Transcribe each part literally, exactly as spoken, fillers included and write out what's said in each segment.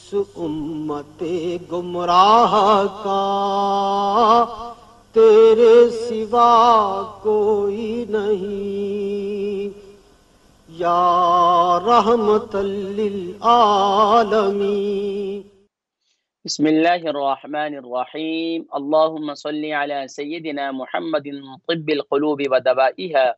اس امت گمراہ کا تیرے سوا کوئی نہیں، یا رحمت للعالمین۔ بسم اللہ الرحمن الرحیم، اللہم صلی علی سیدنا محمد طب القلوب ودوائها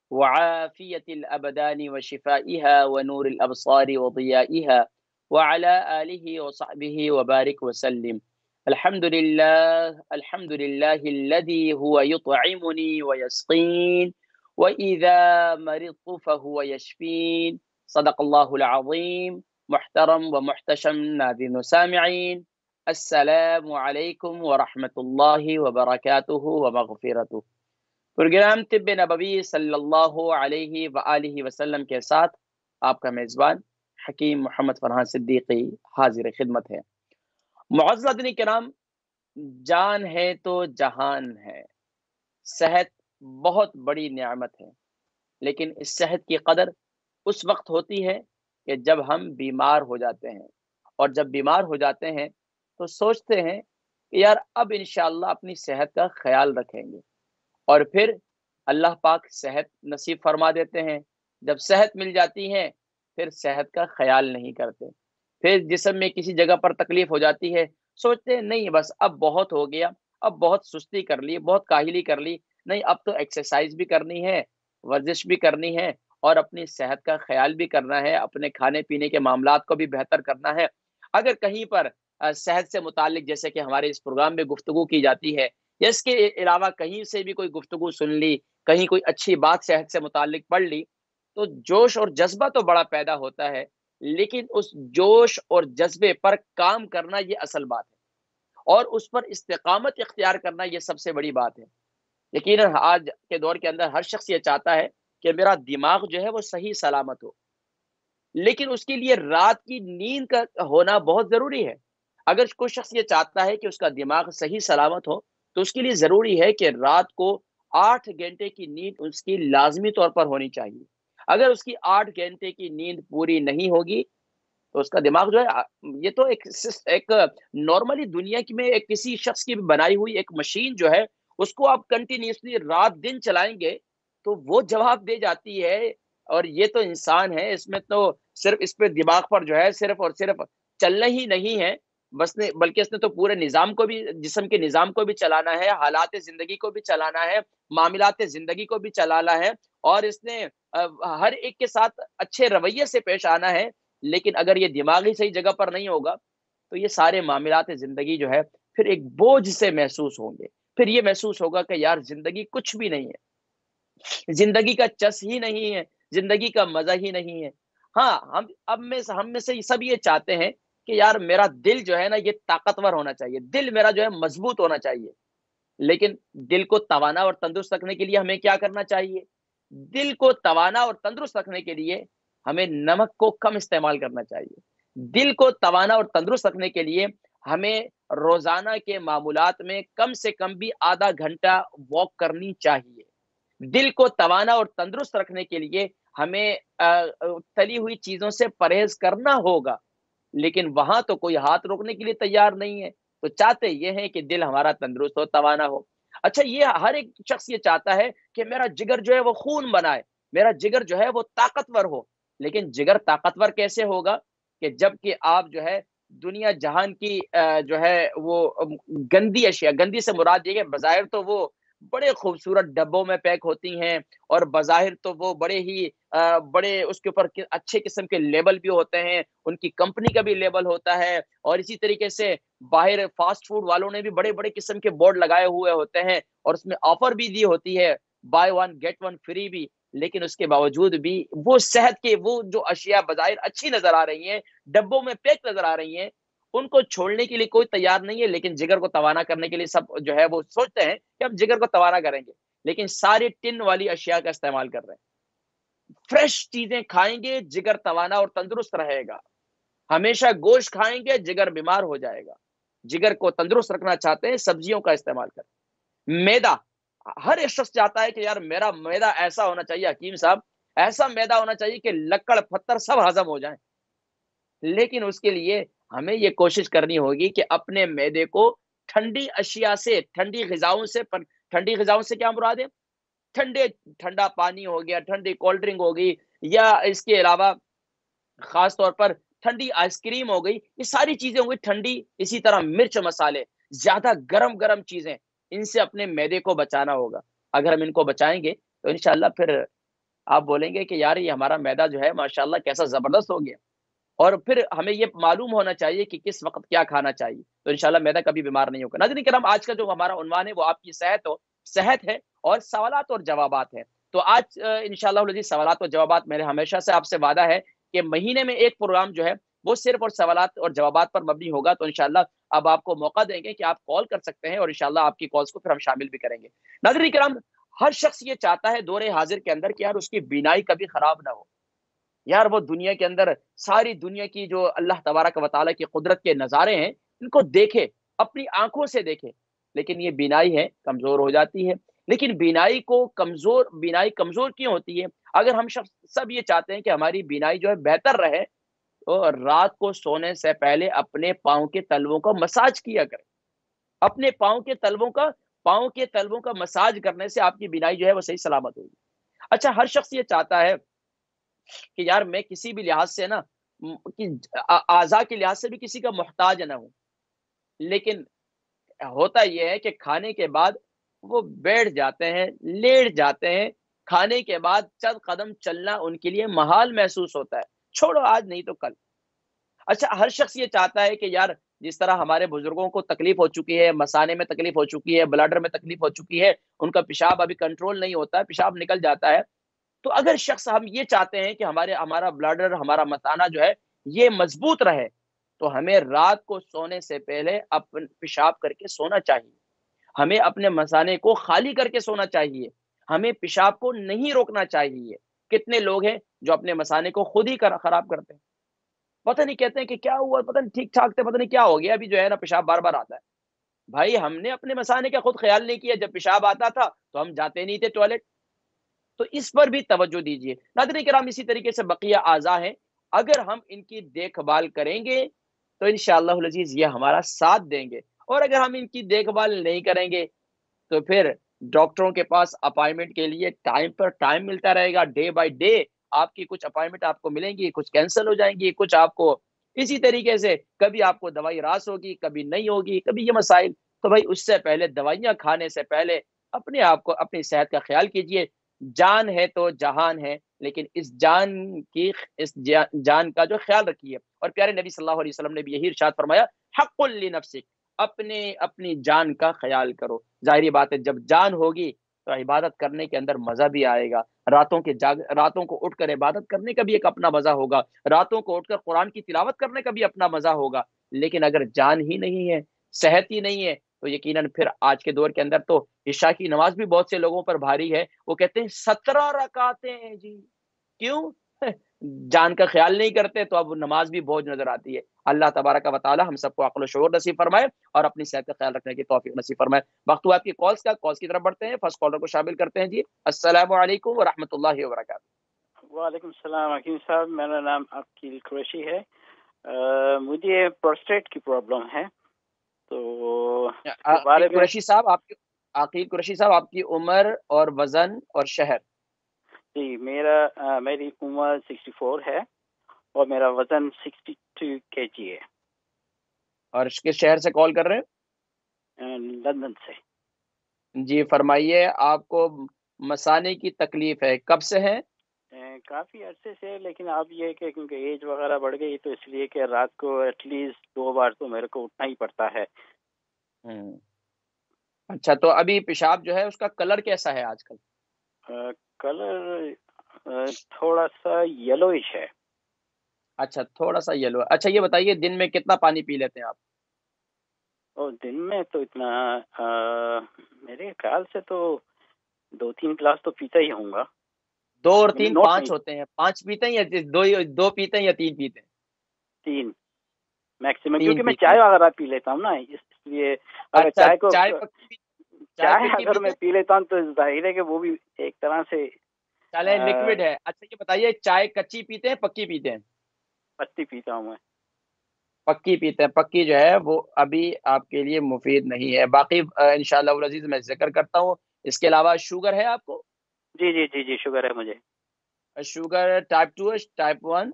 وعافیت الابدان وشفائها ونور الابصار وضیائها وعلى آلہ وصحبہ وبارک وسلم۔ الحمد للہ الحمد للہ الذی هو یطعمنی ویسقین وإذا مرضت فهو یشفین۔ صدق اللہ العظیم۔ محترم و محتشم ناظرین و سامعین، السلام علیکم ورحمۃ اللہ وبرکاتہ ومغفرتہ۔ پروگرام طب نبوی صلی اللہ علیہ وآلہ وسلم کے ساتھ آپ کا میزبان حکیم محمد فرحان صدیقی حاضر خدمت ہے۔ معزز ناظرین کرام، جان ہے تو جہان ہے، صحت بہت بڑی نعمت ہے، لیکن اس صحت کی قدر اس وقت ہوتی ہے کہ جب ہم بیمار ہو جاتے ہیں، اور جب بیمار ہو جاتے ہیں تو سوچتے ہیں کہ یار اب انشاءاللہ اپنی صحت کا خیال رکھیں گے، اور پھر اللہ پاک صحت نصیب فرما دیتے ہیں۔ جب صحت مل جاتی ہے پھر صحت کا خیال نہیں کرتے، پھر جسم میں کسی جگہ پر تکلیف ہو جاتی ہے، سوچتے ہیں نہیں بس اب بہت ہو گیا، اب بہت سستی کر لی، بہت کاہلی کر لی، نہیں اب تو ایکسرسائز بھی کرنی ہے، ورزش بھی کرنی ہے، اور اپنی صحت کا خیال بھی کرنا ہے، اپنے کھانے پینے کے معاملات کو بھی بہتر کرنا ہے۔ اگر کہیں پر صحت سے متعلق جیسے کہ ہمارے اس پروگرام میں گفتگو کی جاتی ہے، یا اس کے علاوہ کہیں سے بھی کوئی گفتگو سن لی، کہیں کوئی اچھی بات صحت سے متعلق پڑھ لی، تو جوش اور جذبہ تو بڑا پیدا ہوتا ہے، لیکن اس جوش اور جذبے پر کام کرنا یہ اصل بات ہے، اور اس پر استقامت اختیار کرنا یہ سب سے بڑی بات ہے۔ یقیناً آج کے دور کے اندر ہر شخص یہ چاہتا ہے کہ میرا دماغ جو ہے وہ صحیح سلامت ہو، لیکن اس کے لیے رات کی نیند کا ہونا بہت ضروری ہے۔ اگر کوئی شخص یہ چاہتا ہے کہ اس کا دماغ صحیح سلامت ہو تو اس کے لیے ضروری ہے کہ رات کو آٹھ گھنٹے کی نیند اس کی لازمی طور پر ہونی چاہیے۔ اگر اس کی آٹھ گھنٹے کی نیند پوری نہیں ہوگی تو اس کا دماغ جو ہے، یہ تو ایک ایک نارملی دنیا کی میں ایک کسی شخص کی بنائی ہوئی ایک مشین جو ہے، اس کو آپ کنٹینیوسلی رات دن چلائیں گے تو وہ جواب دے جاتی ہے، اور یہ تو انسان ہے، اس میں تو صرف اس پہ دماغ پر جو ہے صرف اور صرف چلنا ہی نہیں ہے بس نے، بلکہ اس نے تو پورے نظام کو بھی، جسم کے نظام کو بھی چلانا ہے، حالات زندگی کو بھی چلانا ہے، معاملات زندگی کو بھی چلانا ہے، اور اس نے ہر ایک کے ساتھ اچھے رویے سے پیش آنا ہے۔ لیکن اگر یہ دماغی صحیح جگہ پر نہیں ہوگا تو یہ سارے معاملات زندگی جو ہے پھر ایک بوجھ سے محسوس ہوں گے، پھر یہ محسوس ہوگا کہ یار زندگی کچھ بھی نہیں ہے، زندگی کا چس ہی نہیں ہے، زندگی کا مزہ ہی نہیں ہے۔ ہاں، ہم اب میں ہم میں سے سب یہ چاہتے ہیں کہ یار میرا دل جو ہے نا یہ طاقتور ہونا چاہیے، دل میرا جو ہے مضبوط ہونا چاہیے، لیکن دل کو توانا اور تندرست رکھنے کے لیے ہمیں کیا کرنا چاہیے؟ دل کو توانا اور تندرست رکھنے کے لیے ہمیں نمک کو کم استعمال کرنا چاہیے۔ دل کو توانا اور تندرست رکھنے کے لیے ہمیں روزانہ کے معمولات میں کم سے کم بھی آدھا گھنٹہ واک کرنی چاہیے۔ دل کو توانا اور تندرست رکھنے کے لیے ہمیں تلی ہوئی چیزوں سے پرہیز کرنا ہوگا، لیکن وہاں تو کوئی ہاتھ روکنے کے لیے تیار نہیں ہے، تو چاہتے یہ ہیں کہ دل ہمارا تندرست ہو، توانا ہو۔ اچھا، یہ ہر ایک شخص یہ چاہتا ہے کہ میرا جگر جو ہے وہ خون بنائے، میرا جگر جو ہے وہ طاقتور ہو، لیکن جگر طاقتور کیسے ہوگا کہ جب کہ آپ جو ہے دنیا جہان کی جو ہے وہ گندی اشیاء، گندی سے مراد یہ کہ بظاہر تو وہ بڑے خوبصورت ڈبوں میں پیک ہوتی ہیں، اور بظاہر تو وہ بڑے ہی بڑے اس کے اوپر اچھے قسم کے لیبل بھی ہوتے ہیں، ان کی کمپنی کا بھی لیبل ہوتا ہے، اور اسی طریقے سے باہر فاسٹ فوڈ والوں نے بھی بڑے بڑے قسم کے بورڈ لگائے ہوئے ہوتے ہیں، اور اس میں آفر بھی دی ہوتی ہے، buy one get one free بھی، لیکن اس کے باوجود بھی وہ صحت کے وہ جو اشیاء بظاہر اچھی نظر آ رہی ہیں، ڈبوں میں پیک نظر آ رہی ہیں، ان کو چھوڑنے کے لیے کوئی تیار نہیں ہے، لیکن جگر کو توانا کرنے کے لیے سب جو ہے وہ سوچتے ہیں کہ ہم جگر کو توانا کریں گے، لیکن ساری ٹن والی اشیاء کا استعمال کر رہے ہیں۔ فریش چیزیں کھائیں گے جگر توانا اور تندرست رہے گا، ہمیشہ گوشت کھائیں گے جگر بیمار ہو جائے گا۔ جگر کو تندرست رکھنا چاہتے ہیں، سبزیوں کا استعمال کریں۔ میدا، ہر ایک شخص چاہتا ہے کہ یار میرا میدا ایسا ہونا چاہیے، حکیم صاحب ایسا میدا ہونا چاہیے کہ لکڑ پتھر سب ہضم ہو جائیں، لیکن اس کے لیے ہمیں یہ کوشش کرنی ہوگی کہ اپنے معدے کو ٹھنڈی اشیاء سے، ٹھنڈی غذاؤں سے، ٹھنڈی غذاؤں سے کیا مراد ہے؟ ٹھنڈے ٹھنڈا پانی ہو گیا، ٹھنڈی کولڈ ڈرنک ہو گئی، یا اس کے علاوہ خاص طور پر ٹھنڈی آئس کریم ہو گئی، یہ ساری چیزیں ہوں گی ٹھنڈی. اسی طرح مرچ مسالے، زیادہ گرم گرم چیزیں، ان سے اپنے معدے کو بچانا ہوگا. اگر ہم ان کو بچائیں گے تو انشاءاللہ پھر آپ بولیں گے کہ یار یہ ہمارا معدہ جو ہے ماشاءاللہ کیسا زبردست ہو گیا. اور پھر ہمیں یہ معلوم ہونا چاہیے کہ کس وقت کیا کھانا چاہیے، تو انشاءاللہ معدہ کبھی بیمار نہیں ہوگا. ناظرین کرام، آج کا جو ہمارا عنوان ہے وہ آپ کی صحت ہو صحت ہے اور سوالات اور جوابات ہیں. تو آج انشاءاللہ العزیز سوالات اور جوابات، میرے ہمیشہ سے آپ سے وعدہ ہے کہ مہینے میں ایک پروگرام جو ہے وہ صرف اور سوالات اور جوابات پر مبنی ہوگا. تو انشاءاللہ اب آپ کو موقع دیں گے کہ آپ کال کر سکتے ہیں، اور انشاءاللہ آپ کی کالز کو پھر ہم شامل بھی کریں گے. ناظرین کرام، ہر شخص یہ چاہتا ہے دور حاضر کے اندر کہ یار اس کی بینائی کبھی خراب نہ ہو. یار وہ دنیا کے اندر ساری دنیا کی جو اللہ تبارک و تعالیٰ کی قدرت کے نظارے ہیں ان کو دیکھے، اپنی آنکھوں سے دیکھے، لیکن یہ بینائی ہے کمزور ہو جاتی ہے. لیکن بینائی کو کمزور بینائی کمزور کیوں ہوتی ہے؟ اگر ہم شخص سب یہ چاہتے ہیں کہ ہماری بینائی جو ہے بہتر رہے، تو رات کو سونے سے پہلے اپنے پاؤں کے تلووں کا مساج کیا کریں. اپنے پاؤں کے تلووں کا پاؤں کے تلووں کا مساج کرنے سے آپ کی بینائی جو ہے وہ صحیح سلامت ہوگی. اچھا، ہر شخص یہ چاہتا ہے کہ یار میں کسی بھی لحاظ سے نا اعضاء کے لحاظ سے بھی کسی کا محتاج نہ ہوں، لیکن ہوتا یہ ہے کہ کھانے کے بعد وہ بیٹھ جاتے ہیں، لیٹ جاتے ہیں. کھانے کے بعد چند قدم چلنا ان کے لیے محال محسوس ہوتا ہے، چھوڑو آج نہیں تو کل. اچھا، ہر شخص یہ چاہتا ہے کہ یار جس طرح ہمارے بزرگوں کو تکلیف ہو چکی ہے، مثانے میں تکلیف ہو چکی ہے، بلاڈر میں تکلیف ہو چکی ہے، ان کا پیشاب ابھی کنٹرول نہیں ہوتا ہے، پیشاب نکل جاتا ہے. تو اگر شخص ہم یہ چاہتے ہیں کہ ہمارے ہمارا بلاڈر، ہمارا مثانہ جو ہے یہ مضبوط رہے، تو ہمیں رات کو سونے سے پہلے اپن پیشاب کر کے سونا چاہیے. ہمیں اپنے مثانے کو خالی کر کے سونا چاہیے. ہمیں پیشاب کو نہیں روکنا چاہیے. کتنے لوگ ہیں جو اپنے مثانے کو خود ہی خراب کرتے ہیں، پتہ نہیں، کہتے ہیں کہ کیا ہوا، پتہ نہیں ٹھیک ٹھاک تھے، پتہ نہیں کیا ہو گیا، ابھی جو ہے نا پیشاب بار بار آتا ہے. بھائی ہم نے اپنے مثانے کا خود خیال نہیں کیا، جب پیشاب آتا تھا تو ہم جاتے نہیں تھے ٹوائلٹ. تو اس پر بھی توجہ دیجیے. ناظرین کرام، اسی طریقے سے بقیہ اعضاء ہیں، اگر ہم ان کی دیکھ بھال کریں گے تو انشاءاللہ العزیز یہ ہمارا ساتھ دیں گے. اور اگر ہم ان کی دیکھ بھال نہیں کریں گے تو پھر ڈاکٹروں کے پاس اپائنٹمنٹ کے لیے ٹائم پر ٹائم ملتا رہے گا. ڈے بائی ڈے آپ کی کچھ اپائنٹمنٹ آپ کو ملیں گی، کچھ کینسل ہو جائیں گی، کچھ آپ کو اسی طریقے سے کبھی آپ کو دوائی راس ہوگی، کبھی نہیں ہوگی، کبھی یہ مسائل. تو بھائی اس سے پہلے، دوائیاں کھانے سے پہلے اپنے آپ کو، اپنی صحت کا خیال کیجئے. جان ہے تو جہان ہے، لیکن اس جان کی اس جان کا جو خیال رکھیے. اور پیارے نبی صلی اللہ علیہ وسلم نے بھی یہی ارشاد فرمایا، حق لنفسک، اپنے اپنی جان کا خیال کرو. ظاہری بات ہے جب جان ہوگی تو عبادت کرنے کے اندر مزہ بھی آئے گا. راتوں کے جاگ راتوں کو اٹھ کر عبادت کرنے کا بھی ایک اپنا مزہ ہوگا، راتوں کو اٹھ کر قرآن کی تلاوت کرنے کا بھی اپنا مزہ ہوگا. لیکن اگر جان ہی نہیں ہے، صحت ہی نہیں ہے، تو یقیناً پھر آج کے دور کے اندر تو عشاء کی نماز بھی بہت سے لوگوں پر بھاری ہے. وہ کہتے ہیں سترہ رکعتیں ہیں جی. کیوں؟ جان کا خیال نہیں کرتے، تو اب نماز بھی بوجھ نظر آتی ہے. اللہ تبارک و تعالی ہم سب کو عقل و شعور نصیب فرمائے اور اپنی صحت کا خیال رکھنے کی توفیق نصیب فرمائے. وقت ہوا آپ کی کالز کا، کالز کی طرف بڑھتے ہیں. فرسٹ کالر کو شامل کرتے ہیں. جی السلام علیکم ورحمۃ اللہ وبرکاتہ. وعلیکم السلام حکیم صاحب، میرا نام عقیل قریشی ہے. آ, مجھے پروسٹیٹ کی پرابلم ہے، تو عقیل قریشی صاحب آپ کی عقیل قریشی صاحب آپ کی عمر اور وزن اور شہر؟ جی میرا آ, میری عمر سکسٹی فور ہے اور میرا وزن سکسٹی ٹو کے جی ہے. اور کس شہر سے کال کر رہے ہیں؟ لندن سے. جی فرمائیے، آپ کو مثانے کی تکلیف ہے، کب سے ہے؟ کافی عرصے سے، لیکن اب یہ کہ کیونکہ ایج وغیرہ بڑھ گئی تو اس لیے کہ رات کو ایٹ لیسٹ دو بار تو میرے کو اٹھنا ہی پڑتا ہے. ہوں اچھا، تو ابھی پیشاب جو ہے اس کا کلر کیسا ہے آج کل؟ کلر تھوڑا سا یلوئش ہے. اچھا، تھوڑا سا یلو. اچھا یہ بتائیے دن میں کتنا پانی پی لیتے ہیں آپ؟ اور دن میں تو اتنا آ, میرے خیال سے تو دو تین گلاس تو پیتا ہی ہوں گا. دو اور تین پانچ ہوتے ہیں. پانچ پیتے ہیں یا دو دو پیتے ہیں یا تین پیتے ہیں؟ تین میکسیمم، کیونکہ میں چائے وغیرہ پی لیتا ہوں نا، اس لیے اگر اچھا چائے کو چائے چائے اگر میں پی لیتا ہوں تو ظاہر ہے کہ وہ بھی ایک طرح سے چلے لکوڈ ہے. اچھا یہ بتائیے چائے کچی پیتے ہیں پکی پیتے ہیں؟ پتی پیتا ہوں میں. پکی پیتے ہیں، پکی جو ہے وہ ابھی آپ کے لیے مفید نہیں ہے. باقی انشاءاللہ العزیز میں ذکر کرتا ہوں. اس کے علاوہ شوگر ہے آپ کو؟ جی جی جی جی شوگر ہے مجھے. شوگر ٹائپ ٹو ہے type one?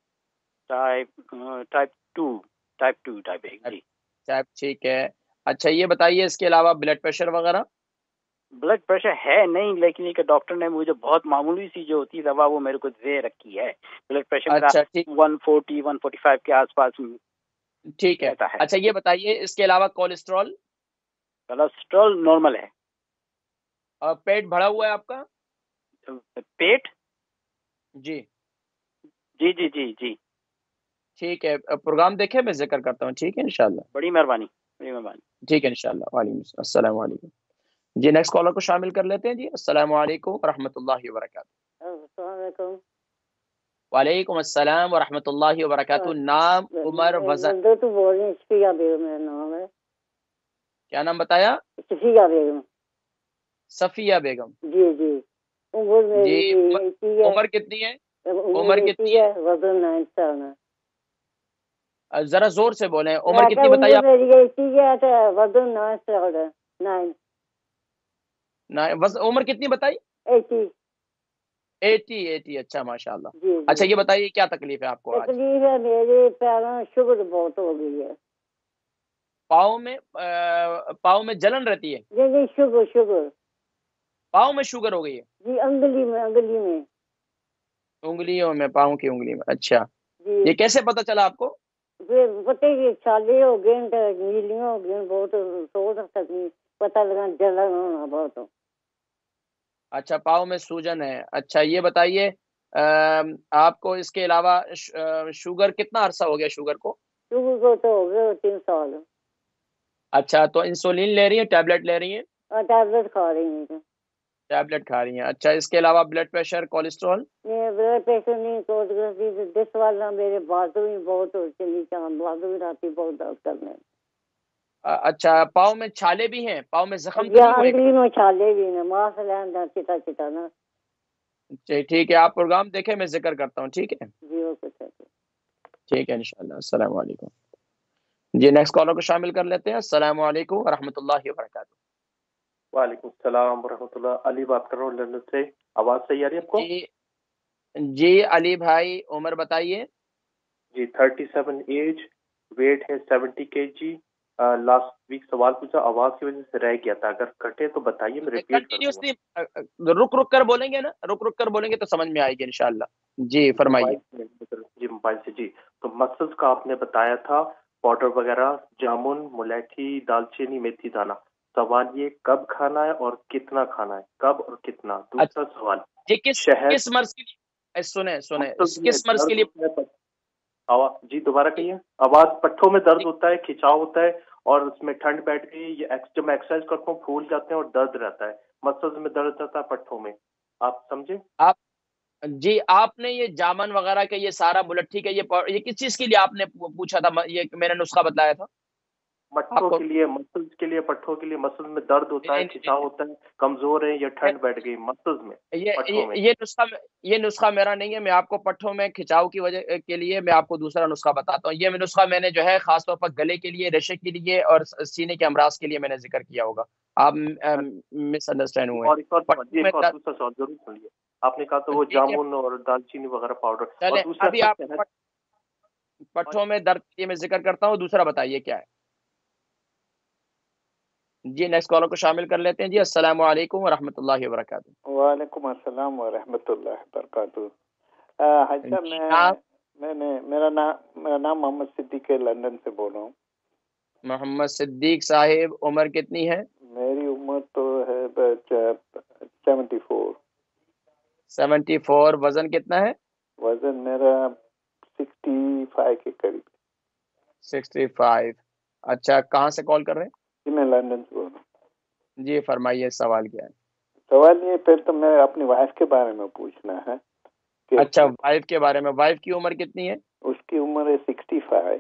Type type two type two type ایک جی. ٹائپ ٹھیک ہے. اچھا یہ بتائیے اس کے علاوہ بلڈ پریشر وغیرہ؟ بلڈ پریشر ہے نہیں، لیکن ایک ڈاکٹر نے مجھے بہت معمولی سی جو ہوتی ہے دوا وہ میرے کو دے رکھی ہے. بلڈ پریشر میرا اچھا ٹھیک one forty one forty five کے آس پاس ٹھیک ہے. رہتا ہے. اچھا یہ بتائیے اس کے علاوہ کولیسٹرول؟ کولیسٹرول نارمل ہے. اور پیٹ بھرا ہوا ہے آپ کا؟ پیٹ جی جی جی جی جی ٹھیک ہے. پروگرام دیکھے میں ذکر کرتا ہوں. ٹھیک ہے انشاءاللہ. بڑی مہربانی بڑی مہربانی. ٹھیک ہے انشاءاللہ. وعلیکم السلام علیکم. جی نیکسٹ کالر کو شامل کر لیتے ہیں. جی السلام علیکم ورحمۃ اللہ وبرکاتہ. السلام علیکم. وعلیکم السلام ورحمۃ اللہ وبرکاتہ. نام عمر وزن؟ میں تو بول رہی ہوں، صفیہ بیگم میرا نام ہے. کیا نام بتایا؟ صفیہ بیگم. صفیہ بیگم. جی جی. عمر جی میری عمر ایٹی ہے. عمر کتنی ہے؟ عمر کتنی ایٹی ہے. وزن نائن سال ہے. ذرا زور سے بولیں. عمر میں کتنی کہ بتائی عمر آپ؟ میری ایٹی ہے تو وزن نائن سال ہے. نائن نہ- وز- عمر کتنی بتائی؟ ایٹی. Eighty eighty. اچھا ماشاء اللہ. جی جی. اچھا یہ بتائیے کیا تکلیف ہے آپ کو آج؟ تکلیف ہے میرے پیروں میں شوگر بہت ہو گئی ہے. پاؤں میں آ، پاؤں میں جلن رہتی ہے؟ جی جی شوگر شوگر. پاؤں میں شوگر ہو گئی ہے؟ جی انگلی میں انگلی میں. انگلیوں میں، پاؤں کی انگلی میں. اچھا جی یہ کیسے پتہ چلا آپ کو؟ پھر پتہ ہی چھالے ہو گئے نیلیاں ہو گئی بہت سوچ سکتی پتہ لگا جلن ہونا بہت. اچھا پاؤں میں سوجن ہے. اچھا یہ بتائیے آپ کو اس کے علاوہ شوگر کتنا عرصہ ہو گیا شوگر کو؟ شوگر کو تو ہو گئے تین سال. اچھا تو انسولین لے رہی ہیں، ٹیبلٹ لے رہی ہیں؟ اور ٹیبلٹ کھا رہی ہیں. ٹیبلٹ کھا رہی ہیں. اچھا اس کے علاوہ بلڈ پریشر، کولیسٹرول؟ نہیں بلڈ پریشر نہیں. کوئی دس والا میرے بازو بھی بہت چلی چان بازو بھی رہتی بہت درد کرنے. اچھا پاؤں میں چھالے بھی ہیں؟ پاؤں میں زخم تو یا نہیں ہوئے؟ انگلی میں چھالے بھی ہیں ماس لینا چٹا چٹا نا. ٹھیک ہے آپ پروگرام دیکھیں میں ذکر کرتا ہوں. ٹھیک ہے جی اوکے سر. ٹھیک ہے انشاءاللہ. السلام علیکم. جی نیکسٹ کالر کو شامل کر لیتے ہیں. السلام علیکم ورحمۃ اللہ وبرکاتہ. وعلیکم السلام ورحمۃ اللہ. علی بات کر رہا ہوں لندن سے. آواز صحیح آ رہی ہے آپ کو؟ جی جی علی بھائی عمر بتائیے. جی تھرٹی سیون ایج، ویٹ ہے seventy K G. Last week سوال پوچھا، آواز کی وجہ سے رہ گیا تھا، اگر کٹے تو بتائیے میں ریپیٹ کر دوں گا. کنٹینیوسلی رک رک کر بولیں گے نا، رک رک کر بولیں گے تو سمجھ میں آئے گی انشاءاللہ. جی فرمائیے. جی موبائل سے. جی تو مسلز کا آپ نے بتایا تھا پاؤڈر وغیرہ، جامن، ملیٹھی، دال چینی، میتھی دانہ. سوال یہ کب کھانا ہے اور کتنا کھانا ہے، کب اور کتنا. دوسرا سوال جی کس شہد کس مرض کے لیے سنیں سنیں مسلز میں کس مرض کے درد لیے؟ ہوتا ہے. آواز جی دوبارہ کہیے. آواز پٹھوں میں درد ہوتا ہے، کھچاؤ ہوتا ہے اور اس میں ٹھنڈ بیٹھ گئی. جب میں ایکسرسائز کرتا ہوں پھول جاتے ہیں اور درد رہتا ہے. مسلز میں درد رہتا ہے پٹھوں میں. آپ سمجھے؟ آپ جی آپ نے یہ جامن وغیرہ کا یہ سارا بلٹ ٹھیک ہے، یہ یہ کس چیز کے لیے آپ نے پوچھا تھا؟ یہ میں نے نسخہ بتلایا تھا مٹھوں کے لیے، مسلز کے لیے، پٹھوں کے لیے. مسلز میں درد ہوتا ہے، کھچاؤ ہوتا ہے، کمزور ہے یا ٹھنڈ بیٹھ گئی مسلز میں پٹھوں میں. یہ نسخہ یہ نسخہ میرا نہیں ہے. میں آپ کو پٹھوں میں کھچاؤ کی وجہ کے لیے میں آپ کو دوسرا نسخہ بتاتا ہوں. یہ نسخہ میں نے جو ہے خاص طور پر گلے کے لیے، ریشے کے لیے اور سینے کے امراض کے لیے میں نے ذکر کیا ہوگا. آپ مس انڈرسٹینڈ ہوئے. اور ایک اور دوسرا سوال ضرور سنیے. آپ نے کہا تو وہ جامن اور دال چینی وغیرہ پاؤڈر. اور دوسرا ابھی آپ پٹھوں میں درد کے لیے میں ذکر کرتا ہوں. دوسرا بتائیے کیا ہے. جی نیکسٹ کالر کو شامل کر لیتے ہیں. جی السلام علیکم ورحمۃ اللہ وبرکاتہ. وعلیکم السلام ورحمۃ اللہ وبرکاتہ. حاجہ میں میں نے میرا نام میرا نام محمد صدیق ہے، لندن سے بول رہا ہوں. محمد صدیق صاحب عمر کتنی ہے؟ میری عمر تو ہے سیونٹی فور. Seventy four. وزن کتنا ہے؟ وزن میرا سکسٹی فائیو کے قریب. Sixty five. اچھا کہاں سے کال کر رہے ہیں؟ جی میں لندن سے بول رہا ہوں. جی فرمائیے سوال کیا ہے؟ سوال یہ پھر تو میں اپنی وائف کے بارے میں پوچھنا ہے. اچھا وائف کے بارے میں. وائف کی عمر کتنی ہے؟ اس کی عمر ہے سکسٹی فائیو.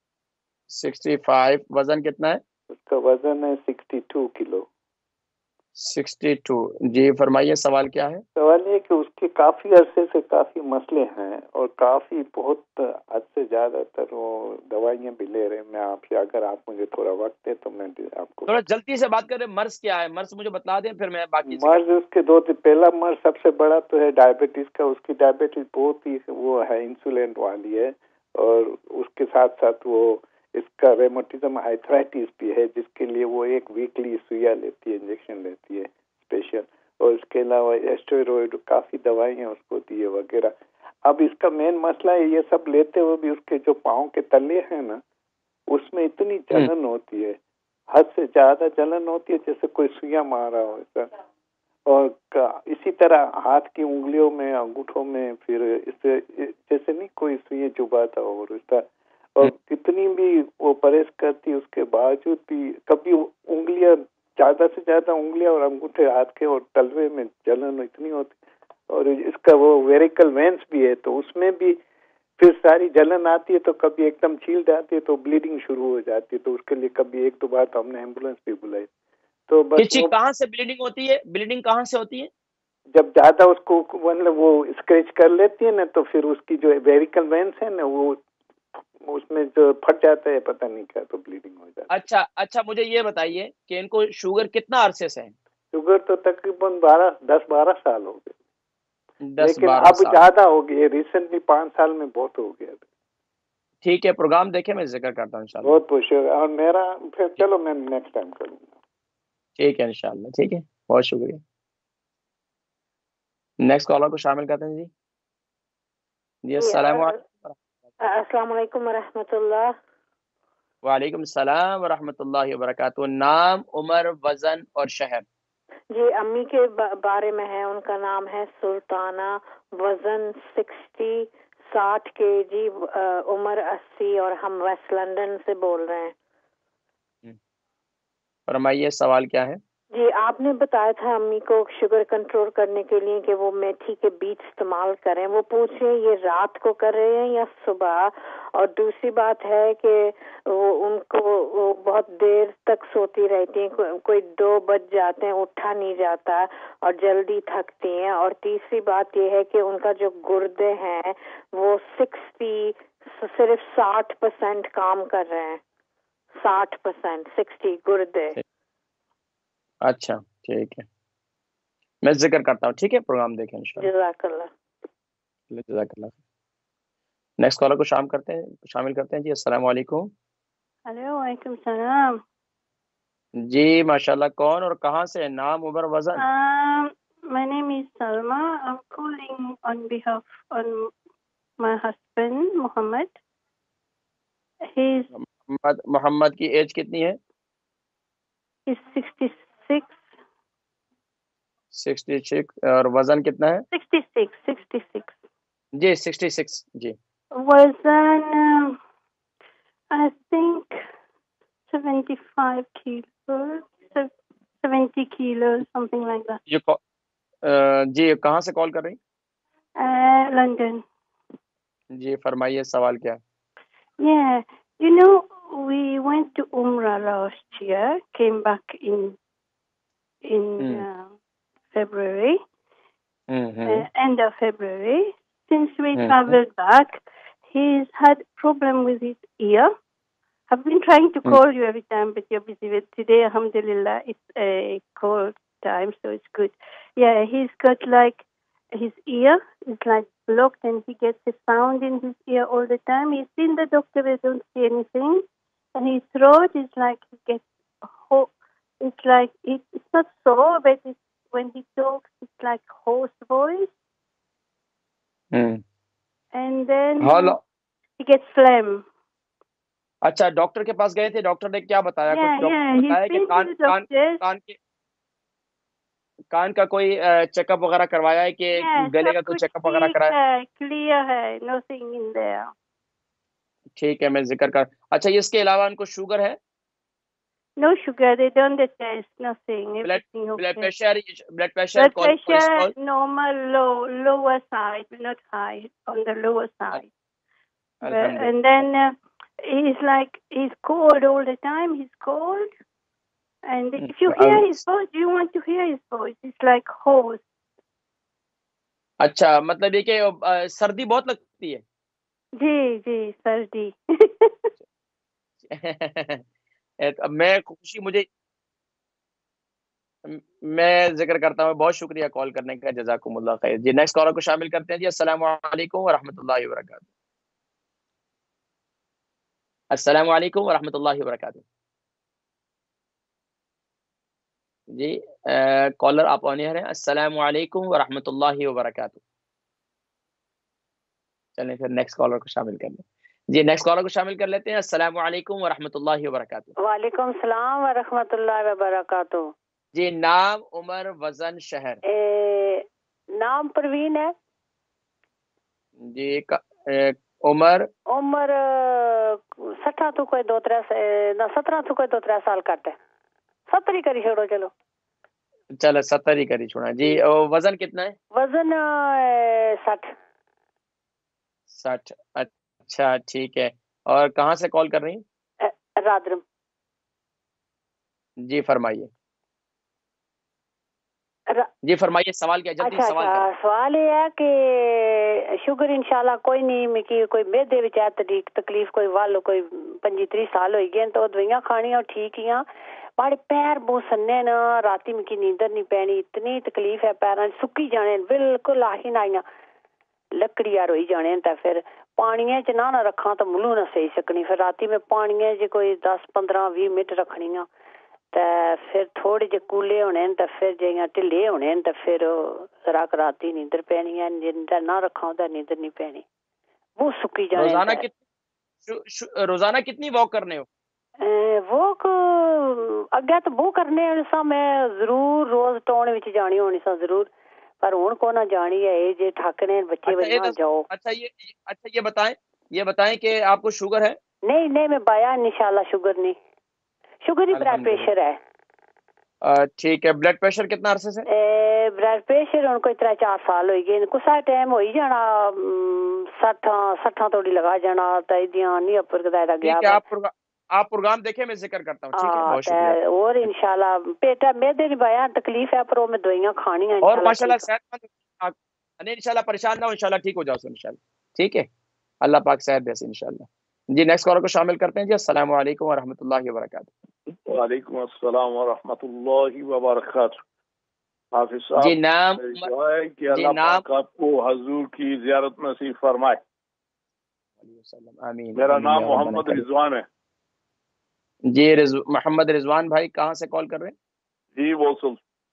Sixty five. وزن کتنا ہے؟ اس کا وزن ہے sixty two kilo. Sixty two جی فرمائیے سوال کیا ہے؟ سوال یہ کہ اس کے کافی عرصے سے کافی مسئلے ہیں اور کافی بہت حد سے زیادہ تر وہ دوائیاں بھی لے رہے ہیں. میں آپ سے اگر آپ مجھے تھوڑا وقت دے تو میں آپ کو تھوڑا جلدی سے بات کریں. مرض کیا ہے؟ مرض مجھے بتلا دیں پھر میں باقی. مرض اس کے دو تین. پہلا مرض سب سے بڑا تو ہے ڈائبٹیز کا. اس کی ڈائبٹیز بہت ہی وہ ہے انسولین والی ہے اور اس کے ساتھ ساتھ وہ اس کا ریموٹزم آرتھرائٹس بھی ہے جس کے لیے وہ ایک ویکلی سویا لیتی ہے, انجیکشن لیتی ہے اسپیشل. اور اس کے علاوہ اسٹیرائڈ کافی دوائیاں اس کو دی ہے وغیرہ. اب اس کا مین مسئلہ ہے یہ سب لیتے ہوئے بھی اس کے جو پاؤں کے تلے ہیں نا اس میں اتنی جلن ہوتی ہے, حد سے زیادہ جلن ہوتی ہے جیسے کوئی سویا مارا ہو سر. اور اسی طرح ہاتھ کی انگلیوں میں انگوٹھوں میں پھر اس سے جیسے نہیں کوئی سوئی چبھاتا ہو اور اس طرح. اور کتنی بھی وہ پرہیز کرتی اس کے باوجود بھی کبھی انگلیاں زیادہ سے زیادہ انگلیاں اور انگوٹھے ہاتھ کے اور تلوے میں جلن اتنی ہوتی. اور اس کا وہ ویریکل وینس بھی ہے تو اس میں بھی پھر ساری جلن آتی ہے تو کبھی ایک دم چھیل جاتی ہے تو بلیڈنگ شروع ہو جاتی ہے. تو اس کے لیے کبھی ایک دو بار تو ہم نے ایمبولینس بھی بلائی. تو بس کہاں سے بلیڈنگ ہوتی ہے؟ بلیڈنگ کہاں سے ہوتی ہے؟ جب زیادہ اس کو مطلب وہ اسکریچ کر لیتی ہے نا تو پھر اس کی جو ویریکل وینس ہے نا وہ اس میں جو پھٹ جاتا ہے پتہ نہیں کیا تو بلیڈنگ ہو جاتی ہے. اچھا اچھا مجھے یہ بتائیے کہ ان کو شوگر کتنا عرصے سے ہے؟ شوگر تو تقریباً بارہ دس بارہ سال ہو گئے. دس لیکن بارہ اب سال زیادہ ہو گئی. ریسنٹلی پانچ سال میں بہت ہو گیا. ٹھیک ہے پروگرام دیکھیں میں ذکر کرتا ہوں انشاءاللہ. بہت خوش ہو. اور میرا پھر چلو میں نیکسٹ ٹائم کروں گا. ٹھیک ہے انشاءاللہ. ٹھیک ہے بہت شکریہ. نیکسٹ کالر کو شامل کرتے ہیں. جی جی السلام علیکم. السلام علیکم ورحمۃ اللہ. وعلیکم السلام ورحمۃ اللہ وبرکاتہ. نام, عمر, وزن اور شہر. جی امی کے بارے میں ہے. ان کا نام ہے سلطانہ, وزن سکسٹی ساٹھ کے جی, عمر اسی, اور ہم ویسٹ لندن سے بول رہے ہیں. فرمائیے سوال کیا ہے؟ جی آپ نے بتایا تھا امی کو شوگر کنٹرول کرنے کے لیے کہ وہ میتھی کے بیج استعمال کریں. وہ پوچھ رہے ہیں یہ رات کو کر رہے ہیں یا صبح. اور دوسری بات ہے کہ وہ ان کو وہ بہت دیر تک سوتی رہتی ہیں, کوئی دو بج جاتے ہیں, اٹھا نہیں جاتا اور جلدی تھکتی ہیں. اور تیسری بات یہ ہے کہ ان کا جو گردے ہیں وہ سکسٹی صرف ساٹھ پرسینٹ کام کر رہے ہیں. ساٹھ پرسینٹ سکسٹی گردے. اچھا ٹھیک ہے میں ذکر کرتا ہوں. ٹھیک ہے پروگرام دیکھیں انشاءاللہ. جزاک اللہ. جزاک اللہ. نیکسٹ کالر کو شام کرتے ہیں شامل کرتے ہیں. جی السلام علیکم. ہلو وعلیکم السلام. جی ماشاءاللہ. کون اور کہاں سے؟ نام, عمر, وزن. My name is Salma. I'm calling on behalf on my husband Muhammad. He's محمد محمد کی ایج کتنی ہے؟ He's sixty-six. sixty-six. اور وزن کتنا ہے؟ sixty-six. sixty-six. جی sixty-six. جی وزن I think seventy-five kilos, seventy kilos, something like that. یہ جی کہاں سے کال کر رہی؟ Uh, London. جی فرمائیے سوال کیا؟ Yeah, you know, we went to Umrah last year, came back in in mm. uh, February, mm-hmm. uh, end of February. Since we mm-hmm. traveled back, he's had problem with his ear. I've been trying to call mm. you every time, but you're busy. With today, alhamdulillah, it's a call time, so it's good. Yeah, he's got like his ear is like blocked, and he gets a sound in his ear all the time. He's seen the doctor, they don't see anything, and his throat is like he gets ho- it's like it, it's not sore, but it's, when he talks, it's like hoarse voice. mm. And then Hello. he gets phlegm. اچھا doctor کے پاس گئے تھے, doctor نے کیا بتایا؟ Yeah, کچھ doctor yeah, نے بتایا کہ کان کان کان کے کان کا کوئی چیک اپ وغیرہ کروایا ہے کہ yeah, گلے کا کوئی چیک اپ وغیرہ کرایا؟ کلیئر ہے, nothing in there. ٹھیک ہے میں ذکر کر. اچھا اس کے علاوہ ان کو شوگر ہے؟ No sugar, they don't test, nothing. Blood, Everything okay. blood pressure, blood pressure, blood cholesterol? pressure normal, low, lower side, not high, on the lower side. But, and then uh, he's like, he's cold all the time, he's cold. And if you hear his voice, you want to hear his voice. It's like hoarse. اچھا مطلب یہ کہ سردی بہت لگتی ہے؟ جی جی سردی. میں خوشی مجھے میں ذکر کرتا ہوں. بہت شکریہ کال کرنے کا, جزاکم اللہ خیر. جی نیکسٹ کالر کو شامل کرتے ہیں. جی السلام علیکم ورحمۃ اللہ وبرکاتہ. السلام علیکم ورحمۃ اللہ وبرکاتہ. جی کالر آپ آن ایئر ہیں. السلام علیکم ورحمۃ اللہ وبرکاتہ. چلیں پھر نیکسٹ کالر کو شامل کر لیں. جی نیکسٹ کالر کو شامل کر لیتے ہیں. السلام علیکم ورحمۃ اللہ وبرکاتہ. وعلیکم السلام ورحمۃ اللہ وبرکاتہ. جی نام, عمر, وزن, شہر. اے, نام پروین ہے. جی عمر عمر سٹھا تو کوئی دو تر نہ سترہ تو کوئی دو تر سال کرتے. ستر ہی کری چھوڑو. چلو چلو ستر ہی کری چھوڑا. جی وزن کتنا ہے؟ وزن سٹھ. سٹھ اچھا ٹھیک ہے. اور کہاں سے کال کر رہی ہیں؟ رادرم. جی فرمائیے. جی فرمائیے سوال کیا؟ جلدی اچھا سوال اچھا کریں. سوال یہ ہے کہ شوگر انشاءاللہ کوئی نہیں مکی کوئی میدے وچ ہے تکلیف کوئی والو کوئی پنجی تری سال ہوئی گئے تو دوائیاں کھانیاں ٹھیک ہی. بڑے پیر بہت سنے نا, راتی مکی نیندر نہیں پینی, اتنی تکلیف ہے پیراں سکی جانے بالکل آہی نائیاں لکڑیاں روئی جانے. تے پھر پانیے چ نہ نہ رکھاں تو ملو نہ سہی سکنی. پھر راتی میں پانیے چ کوئی دس پندرہ بھی منٹ رکھنیاں تے پھر تھوڑے جے کولے ہونے تے پھر جیاں ٹھلے ہونے تے پھر رات راتی نیندر پینی ہے. نیندر نہ رکھاں تے نیندر نہیں پینی, وہ سکی جانے. روزانہ کتنی روزانہ کتنی واک کرنے ہو؟ وہ اگے تو وہ کرنے سا میں ضرور روز ٹون وچ جانی ہونی سا ضرور, پر ہن کو نہ جانی ہے اے جے ٹھاکنے بچے بچا جاؤ. اچھا یہ اچھا یہ بتائیں یہ بتائیں کہ آپ کو شوگر ہے؟ نہیں نہیں میں بایا انشاءاللہ شوگر نہیں. شوگر ہی بلڈ پریشر ہے. ٹھیک ہے. بلڈ پریشر کتنا عرصے سے؟ بلڈ پریشر ہن کوئی تر چار سال ہوئی گئے. کسا ٹائم ہوئی جانا سٹھاں سٹھاں توڑی لگا جانا تے دیاں نہیں اپر کدا گیا. ٹھیک ہے آپ آپ پروگرام دیکھیں میں ذکر کرتا ہوں. ٹھیک ہے بہت شکریہ. اور انشاءاللہ پیٹا میدے نہیں بایا تکلیف ہے پر میں دوائیاں کھانی ہیں اور ماشاءاللہ صحت مند انشاءاللہ. پریشان نہ ہو انشاءاللہ ٹھیک ہو جاؤ انشاءاللہ. ٹھیک ہے اللہ پاک صحت دے انشاءاللہ. جی نیکسٹ کالر کو شامل کرتے ہیں. جی السلام علیکم ورحمۃ اللہ وبرکاتہ. وعلیکم السلام ورحمۃ اللہ وبرکاتہ. حافظ صاحب جی نام کہ اللہ پاک آپ کو حضور کی زیارت نصیب فرمائے. آمین. میرا نام محمد رضوان ہے. جی رضو محمد رضوان بھائی کہاں سے کال کر رہے ہیں؟ جی وولسل.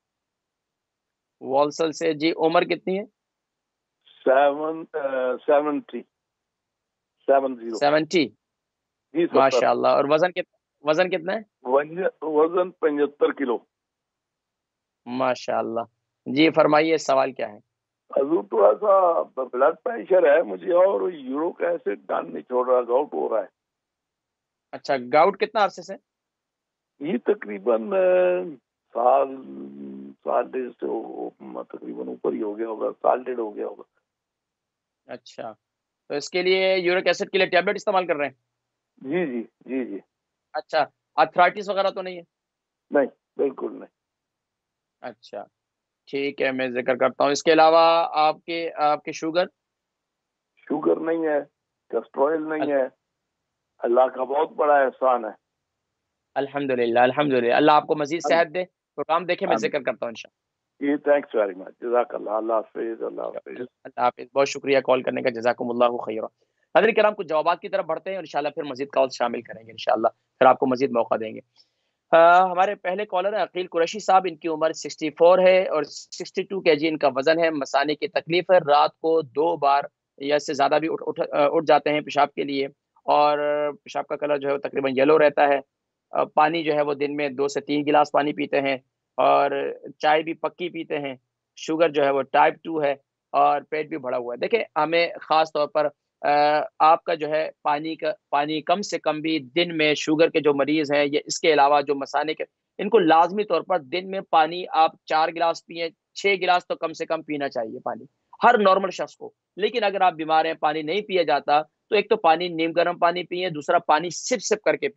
وولسل سے. جی عمر کتنی ہے؟ Seven seventy seven zero seventy. جی ماشاء اللہ. اور وزن کتنا وزن کتنا ہے؟ وزن پچہتر کلو. ماشاء اللہ. جی فرمائیے سوال کیا ہے؟ حضور تھوڑا سا بلڈ پریشر ہے مجھے اور یورک ایسڈ ڈان نہیں چھوڑ رہا, گاؤٹ ہو رہا ہے. اچھا گاؤٹ کتنا عرصے سے؟ یہ تقریباً سال سال ڈیڑھ سے تقریباً اوپر ہی ہو گیا ہوگا, سال ڈیڑھ ہو گیا ہوگا. اچھا تو اس کے لیے یورک ایسڈ کے لیے ٹیبلٹ استعمال کر رہے ہیں؟ جی جی جی جی. اچھا آرتھرائٹس وغیرہ تو نہیں ہے؟ نہیں بالکل نہیں. اچھا ٹھیک ہے میں ذکر کرتا ہوں. اس کے علاوہ آپ کے آپ کے شوگر شوگر نہیں ہے, کیسٹرول نہیں ہے. اللہ کا بہت بڑا احسان ہے. الحمدللہ الحمدللہ. اللہ آپ کو مزید صحت دے. پروگرام دیکھیں میں ذکر کرتا ہوں انشاءاللہ. جی تھینکس ویری مچ. جزاک اللہ. اللہ حافظ. اللہ حافظ. اللہ حافظ. بہت شکریہ کال کرنے کا. جزاکم اللہ خیرا. حضرت کرام کچھ جوابات کی طرف بڑھتے ہیں اور انشاءاللہ پھر مزید کال شامل کریں گے انشاءاللہ. پھر آپ کو مزید موقع دیں گے. ہمارے پہلے کالر ہیں عقیل قریشی صاحب. ان کی عمر سکسٹی فور ہے اور سکسٹی ٹو کے جی ان کا وزن ہے. مثانے کی تکلیف ہے. رات کو دو بار یا اس سے زیادہ بھی اٹھ اٹھ جاتے ہیں پیشاب کے لیے اور پیشاب کا کلر جو ہے وہ تقریباً یلو رہتا ہے. پانی جو ہے وہ دن میں دو سے تین گلاس پانی پیتے ہیں اور چائے بھی پکی پیتے ہیں. شوگر جو ہے وہ ٹائپ ٹو ہے اور پیٹ بھی بڑھا ہوا ہے. دیکھیں ہمیں خاص طور پر آپ کا جو ہے پانی کا پانی کم سے کم بھی دن میں شوگر کے جو مریض ہیں یا اس کے علاوہ جو مثانے کے ان کو لازمی طور پر دن میں پانی آپ چار گلاس پئیں, چھ گلاس تو کم سے کم پینا چاہیے پانی ہر نارمل شخص کو. لیکن اگر آپ بیمار ہیں پانی نہیں پیا جاتا تو ایک تو پانی نیم گرم پانی پئیں, دوسرا پانی سپ سپ کر کے پئیں.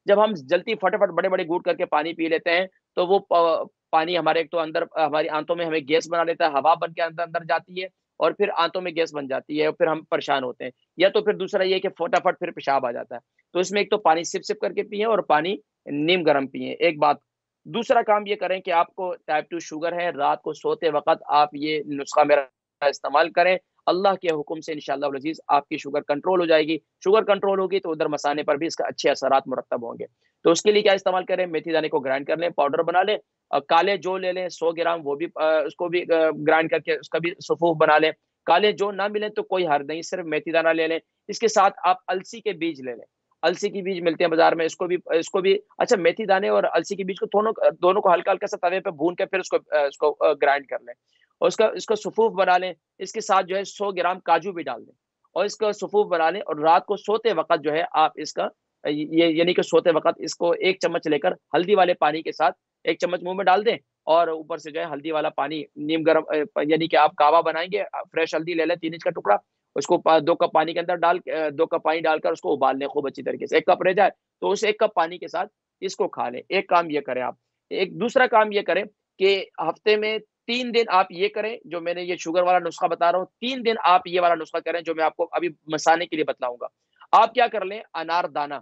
جب ہم جلدی فٹافٹ بڑے بڑے گھونٹ کر کے پانی پی لیتے ہیں تو وہ پانی ہمارے ایک تو اندر ہماری آنتوں میں ہمیں گیس بنا لیتا ہے، ہوا بن کے اندر اندر جاتی ہے اور پھر آنتوں میں گیس بن جاتی ہے اور پھر ہم پریشان ہوتے ہیں، یا تو پھر دوسرا یہ کہ فٹافٹ پھر پیشاب آ جاتا ہے۔ تو اس میں ایک تو پانی سپ سپ کر کے پیئیں اور پانی نیم گرم پیئیں، ایک بات۔ دوسرا کام یہ کریں کہ آپ کو ٹائپ ٹو شوگر ہے، رات کو سوتے وقت آپ یہ نسخہ میرا استعمال کریں، اللہ کے حکم سے انشاءاللہ العزیز آپ کی شوگر کنٹرول ہو جائے گی۔ شوگر کنٹرول ہوگی تو ادھر مسانے پر بھی اس کا اچھے اثرات مرتب ہوں گے۔ تو اس کے لیے کیا استعمال کریں، میتھی دانے کو گرائنڈ کر لیں، پاؤڈر بنا لیں، کالے جو لے لیں سو گرام، وہ بھی اس کو بھی گرائنڈ کر کے اس کا بھی صفوف بنا لیں۔ کالے جو نہ ملیں تو کوئی حرج نہیں، صرف میتھی دانہ لے لیں۔ اس کے ساتھ آپ السی کے بیج لے لیں، السی کی بیج ملتے ہیں بازار میں، اس کو بھی اس کو بھی اچھا میتھی دانے اور السی کے بیج کو دونوں دونوں کو ہلکا ہلکا سا توے پہ بھون کے پھر اس کو اس کو گرائنڈ کر لیں اور اس کا اس کا صفوف بنا لیں۔ اس کے ساتھ جو ہے سو گرام کاجو بھی ڈال دیں اور اس کا صفوف بنا لیں، اور رات کو سوتے وقت جو ہے آپ اس کا یہ یعنی کہ سوتے وقت اس کو ایک چمچ لے کر ہلدی والے پانی کے ساتھ ایک چمچ منہ میں ڈال دیں اور اوپر سے جو ہے ہلدی والا پانی نیم گرم، یعنی کہ آپ کعوہ بنائیں گے، فریش ہلدی لے لیں تین انچ کا ٹکڑا، اس کو دو کپ پانی کے اندر ڈال دو کپ پانی ڈال کر اس کو ابال لیں خوب اچھی طریقے سے، ایک کپ رہ جائے تو اس ایک کپ پانی کے ساتھ اس کو کھا لیں۔ ایک کام یہ کریں آپ۔ ایک دوسرا کام یہ کریں کہ ہفتے میں تین دن آپ یہ کریں جو میں نے یہ شوگر والا نسخہ بتا رہا ہوں، تین دن آپ یہ والا نسخہ کریں جو میں آپ کو ابھی مسانے کے لیے بتلاؤں گا۔ آپ کیا کر لیں، انار دانہ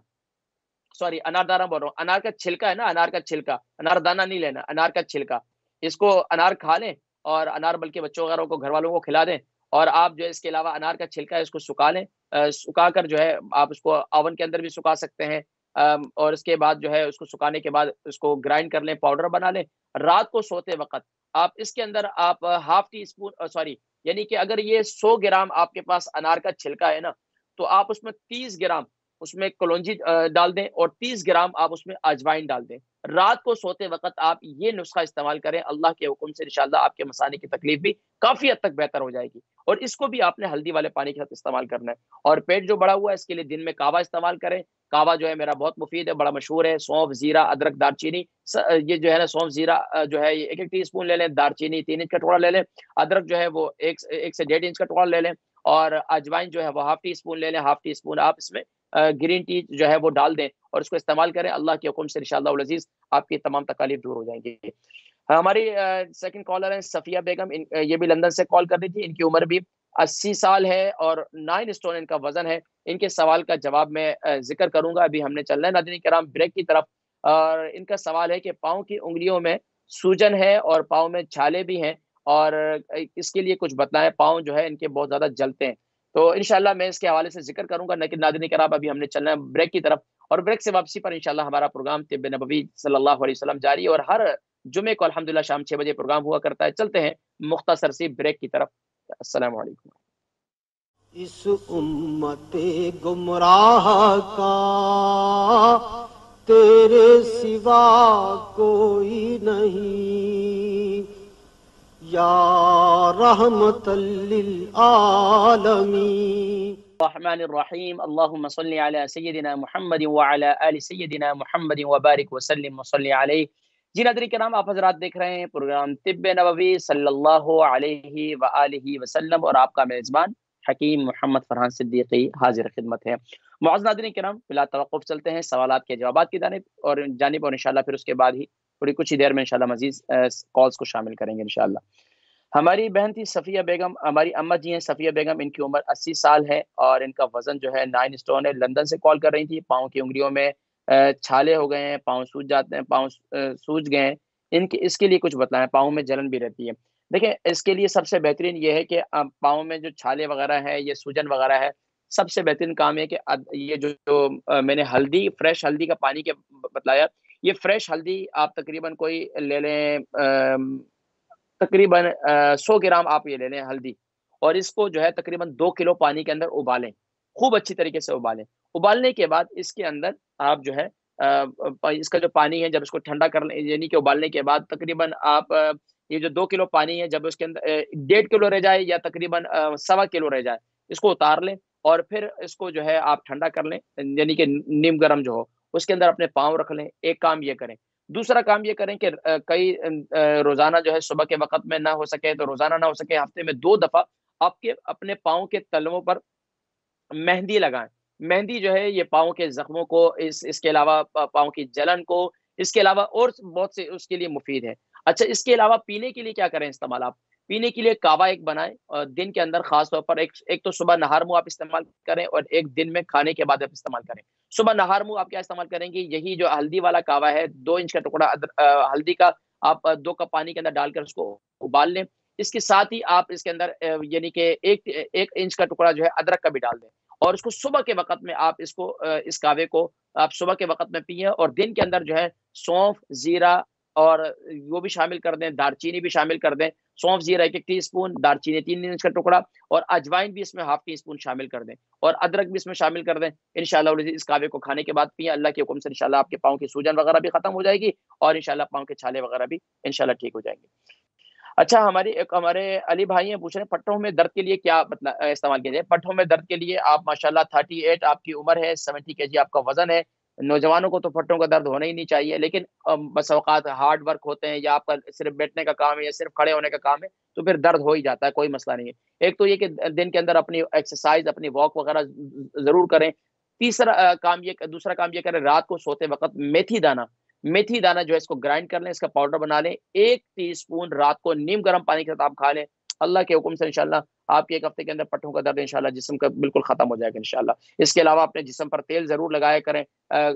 سوری انار دانہ بول رہا ہوں، انار کا چھلکا ہے نا، انار کا چھلکا، انار دانہ نہیں لینا، انار کا چھلکا، اس کو انار کھا لیں اور انار بلکہ بچوں وغیرہ کو گھر والوں کو کھلا دیں، اور آپ جو ہے اس کے علاوہ انار کا چھلکا ہے اس کو سکھا لیں، سکھا کر جو ہے آپ اس کو اوون کے اندر بھی سکھا سکتے ہیں، اور اس کے بعد جو ہے اس کو سکھانے کے بعد اس کو گرائنڈ کر لیں، پاؤڈر بنا لیں۔ رات کو سوتے وقت آپ اس کے اندر آپ ہاف ٹی اسپون سوری یعنی کہ اگر یہ سو گرام آپ کے پاس انار کا چھلکا ہے نا تو آپ اس میں تیس گرام اس میں کلونجی ڈال دیں اور تیس گرام آپ اس میں اجوائن ڈال دیں۔ رات کو سوتے وقت آپ یہ نسخہ استعمال کریں، اللہ کے حکم سے انشاءاللہ آپ کے مسانے کی تکلیف بھی کافی حد تک بہتر ہو جائے گی، اور اس کو بھی آپ نے ہلدی والے پانی کے ساتھ استعمال کرنا ہے۔ اور پیٹ جو بڑا ہوا ہے اس کے لیے دن میں کعوہ استعمال کریں، کعوہ جو ہے میرا بہت مفید ہے، بڑا مشہور ہے، سونف زیرہ ادرک دار چینی، یہ جو ہے نا سونف زیرہ جو ہے یہ ایک ایک ٹی اسپون لے لیں، دار چینی تین انچ کا ٹکڑا لے لیں، ادرک جو ہے وہ ایک ایک سے ڈیڑھ انچ کا ٹکڑا لے لیں، اور اجوائن جو ہے وہ ہاف ٹی اسپون لے لیں، ہاف ٹی اسپون آپ اس میں گرین ٹی جو ہے وہ ڈال دیں اور اس کو استعمال کریں، اللہ کے حکم سے انشاءاللہ العزیز آپ کی تمام تکالیف دور ہو جائیں گی۔ ہماری سیکنڈ کالر ہے صفیہ بیگم، یہ بھی لندن سے کال کر رہی تھی، ان کی عمر بھی اسی سال ہے اور نائن اسٹون ان کا وزن ہے۔ ان کے سوال کا جواب میں ذکر کروں گا، ابھی ہم نے چلنا ہے ناظرین کرام بریک کی طرف، اور ان کا سوال ہے کہ پاؤں کی انگلیوں میں سوجن ہے اور پاؤں میں چھالے بھی ہیں، اور اس کے لیے کچھ بتلائیں، پاؤں جو ہے ان کے بہت زیادہ جلتے ہیں، تو انشاءاللہ میں اس کے حوالے سے ذکر کروں گا، لیکن ناظرین کرام ابھی ہم نے چلنا ہے بریک کی طرف، اور بریک سے واپسی پر انشاءاللہ ہمارا پروگرام طب نبوی صلی اللہ علیہ وسلم جاری، اور ہر جمعے کو الحمدللہ شام چھ بجے پروگرام ہوا کرتا ہے۔ چلتے ہیں مختصر سی بریک کی طرف۔ السلام علیکم۔ اس امت گمراہ کا تیرے سوا کوئی نہیں، یا رحمت للعالمین۔ الرحمن الرحیم، اللہم صلی علی سیدنا محمد وعلی آل سیدنا محمد وبارک وسلم وصلی علیہ۔ جی ناظرین کرام، آپ حضرات دیکھ رہے ہیں پروگرام طب نبوی صلی اللہ علیہ وآلہ وسلم، اور آپ کا میزبان حکیم محمد فرحان صدیقی حاضر خدمت ہے۔ معزز ناظرین کرام، بلا توقف چلتے ہیں سوالات کے جوابات کی جانب اور جانب اور انشاءاللہ پھر اس کے بعد ہی تھوڑی کچھ ہی دیر میں انشاءاللہ مزید کالز کو شامل کریں گے انشاءاللہ۔ ہماری بہن تھی صفیہ بیگم، ہماری اماں جی ہیں صفیہ بیگم، ان کی عمر اسی سال ہے اور ان کا وزن جو ہے نائن اسٹون ہے، لندن سے کال کر رہی تھی۔ پاؤں کی انگلیوں میں چھالے ہو گئے ہیں، پاؤں سوج جاتے ہیں، پاؤں سوج گئے ہیں، ان کے اس کے لیے کچھ بتلائیں، پاؤں میں جلن بھی رہتی ہے۔ دیکھیں اس کے لیے سب سے بہترین یہ ہے کہ پاؤں میں جو چھالے وغیرہ ہے، یہ سوجن وغیرہ ہے، سب سے بہترین کام ہے کہ یہ جو, جو میں نے ہلدی فریش ہلدی کا پانی کے بتلایا، یہ فریش ہلدی آپ تقریباً کوئی لے لیں، تقریباً سو گرام آپ یہ لے لیں ہلدی، اور اس کو جو ہے تقریباً دو کلو پانی کے اندر ابالیں، خوب اچھی طریقے سے ابالیں۔ ابالنے کے بعد اس کے اندر آپ جو ہے اس کا جو پانی ہے جب اس کو ٹھنڈا کر لیں، یعنی کہ ابالنے کے بعد تقریباً آپ یہ جو دو کلو پانی ہے جب اس کے اندر ڈیڑھ کلو رہ جائے یا تقریباً سوا کلو رہ جائے، اس کو اتار لیں اور پھر اس کو جو ہے آپ ٹھنڈا کر لیں، یعنی کہ نیم گرم جو ہو اس کے اندر اپنے پاؤں رکھ لیں۔ ایک کام یہ کریں۔ دوسرا کام یہ کریں کہ کئی روزانہ جو ہے صبح کے وقت میں نہ ہو سکے تو روزانہ نہ ہو سکے ہفتے میں دو دفعہ آپ کے اپنے پاؤں کے تلووں پر مہندی لگائیں۔ مہندی جو ہے یہ پاؤں کے زخموں کو، اس اس کے علاوہ پاؤں کی جلن کو، اس کے علاوہ اور بہت سے اس کے لیے مفید ہے۔ اچھا اس کے علاوہ پینے کے لیے کیا کریں استعمال آپ؟ پینے کے لیے کعوہ ایک بنائیں، اور دن کے اندر خاص طور پر ایک ایک تو صبح نہار منہ آپ استعمال کریں، اور ایک دن میں کھانے کے بعد آپ استعمال کریں۔ صبح نہار منہ آپ کیا استعمال کریں گے؟ یہی جو ہلدی والا کعوہ ہے، دو انچ کا ٹکڑا ہلدی کا آپ دو کپ پانی کے اندر ڈال کر اس کو ابال لیں۔ اس کے ساتھ ہی آپ اس کے اندر یعنی کہ ایک ایک انچ کا ٹکڑا جو ہے ادرک کا بھی ڈال دیں، اور اس کو صبح کے وقت میں آپ اس کو اس کعوے کو آپ صبح کے وقت میں پیئیں، اور دن کے اندر جو ہے سونف، زیرہ اور وہ بھی شامل کر دیں، دار چینی بھی شامل کر دیں۔ سونف زیرہ ایک ایک ٹی اسپون، دار چینی تین انچ کا ٹکڑا، اور اجوائن بھی اس میں ہاف ٹی اسپون شامل کر دیں، اور ادرک بھی اس میں شامل کر دیں۔ انشاءاللہ اس کعوے کو کھانے کے بعد پیئیں، اللہ کے حکم سے انشاءاللہ آپ کے پاؤں کی سوجن وغیرہ بھی ختم ہو جائے گی، اور انشاءاللہ پاؤں کے چھالے وغیرہ بھی انشاءاللہ ٹھیک ہو جائیں گے۔ اچھا ہماری ایک ہمارے علی بھائی ہیں، پوچھ رہے ہیں پٹھوں میں درد کے لیے کیا مطلب استعمال کیا جائے؟ پٹھوں میں درد کے لیے آپ ماشاءاللہ اڑتیس آپ کی عمر ہے، ستر کے جی آپ کا وزن ہے، نوجوانوں کو تو پٹھوں کا درد ہونا ہی نہیں چاہیے، لیکن بس اوقات ہارڈ ورک ہوتے ہیں، یا آپ کا صرف بیٹھنے کا کام ہے، یا صرف کھڑے ہونے کا کام ہے، تو پھر درد ہو ہی جاتا ہے، کوئی مسئلہ نہیں ہے۔ ایک تو یہ کہ دن کے اندر اپنی ایکسرسائز، اپنی واک وغیرہ ضرور کریں۔ تیسرا کام یہ دوسرا کام یہ کریں، رات کو سوتے وقت میتھی دانہ میتھی دانہ جو ہے اس کو گرائنڈ کر لیں، اس کا پاؤڈر بنا لیں، ایک ٹی اسپون رات کو نیم گرم پانی کے ساتھ آپ کھا لیں، اللہ کے حکم سے انشاءاللہ آپ کے ایک ہفتے کے اندر پٹھوں کا درد انشاءاللہ جسم کا بالکل ختم ہو جائے گا انشاءاللہ۔ اس کے علاوہ اپنے جسم پر تیل ضرور لگایا کریں،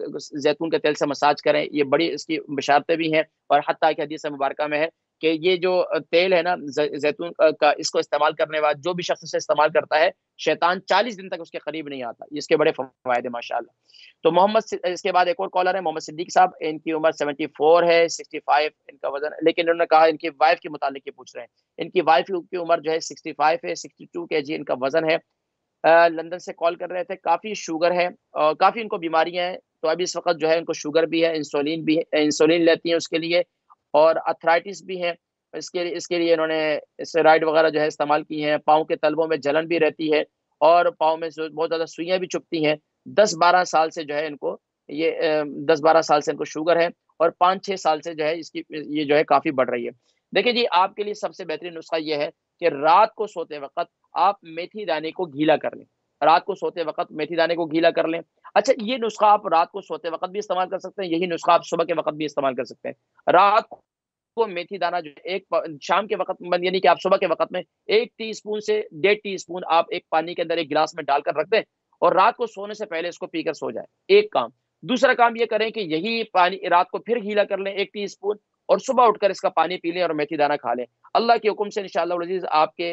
زیتون کے تیل سے مساج کریں، یہ بڑی اس کی بشارتیں بھی ہیں، اور حتیٰ کہ حدیث مبارکہ میں ہے کہ یہ جو تیل ہے نا زیتون کا، اس کو استعمال کرنے بعد جو بھی شخص سے استعمال کرتا ہے، شیطان چالیس دن تک اس کے قریب نہیں آتا۔ اس کے بڑے فوائد ہیں ماشاءاللہ۔ تو محمد اس کے بعد ایک اور کالر ہے محمد صدیق صاحب، ان کی عمر چوہتر ہے، پچاس ان کا وزن، لیکن انہوں نے کہا ان کی وائف کے متعلق یہ پوچھ رہے ہیں، ان کی وائف کی عمر جو ہے پچاس ہے، باسٹھ کے جی ان کا وزن ہے، لندن سے کال کر رہے تھے، کافی شوگر ہے اور کافی ان کو بیماریاں ہیں، تو ابھی اس وقت جو ہے ان کو شوگر بھی ہے، انسولین بھی ہے، انسولین لیتی ہیں اس کے لیے، اور ارتھرائٹس بھی ہے، اس کے اس کے لیے انہوں نے اسٹیرائڈ وغیرہ جو ہے استعمال کی ہیں، پاؤں کے تلووں میں جلن بھی رہتی ہے، اور پاؤں میں بہت زیادہ سوئیاں بھی چبھتی ہیں۔ دس بارہ سال سے جو ہے ان کو یہ دس بارہ سال سے ان کو شوگر ہے، اور پانچ چھ سال سے جو ہے اس کی یہ جو ہے کافی بڑھ رہی ہے۔ دیکھیں جی، آپ کے لیے سب سے بہترین نسخہ یہ ہے کہ رات کو سوتے وقت آپ میتھی دانے کو گیلا کر لیں، رات کو سوتے وقت میتھی دانے کو گیلا کر لیں۔ اچھا یہ نسخہ آپ رات کو سوتے وقت بھی استعمال کر سکتے ہیں، یہی نسخہ آپ صبح کے وقت بھی استعمال کر سکتے ہیں۔ رات کو میتھی دانہ جو ایک شام کے وقت یعنی کہ آپ صبح کے وقت میں ایک ٹی اسپون سے ڈیڑھ ٹی اسپون آپ ایک پانی کے اندر ایک گلاس میں ڈال کر رکھ دیں، اور رات کو سونے سے پہلے اس کو پی کر سو جائیں، ایک کام۔ دوسرا کام یہ کریں کہ یہی پانی رات کو پھر گیلا کر لیں ایک ٹی اسپون، اور صبح اٹھ کر اس کا پانی پی لیں اور میتھی دانہ کھا لیں۔ اللہ کے حکم سے انشاءاللہ العزیز آپ کے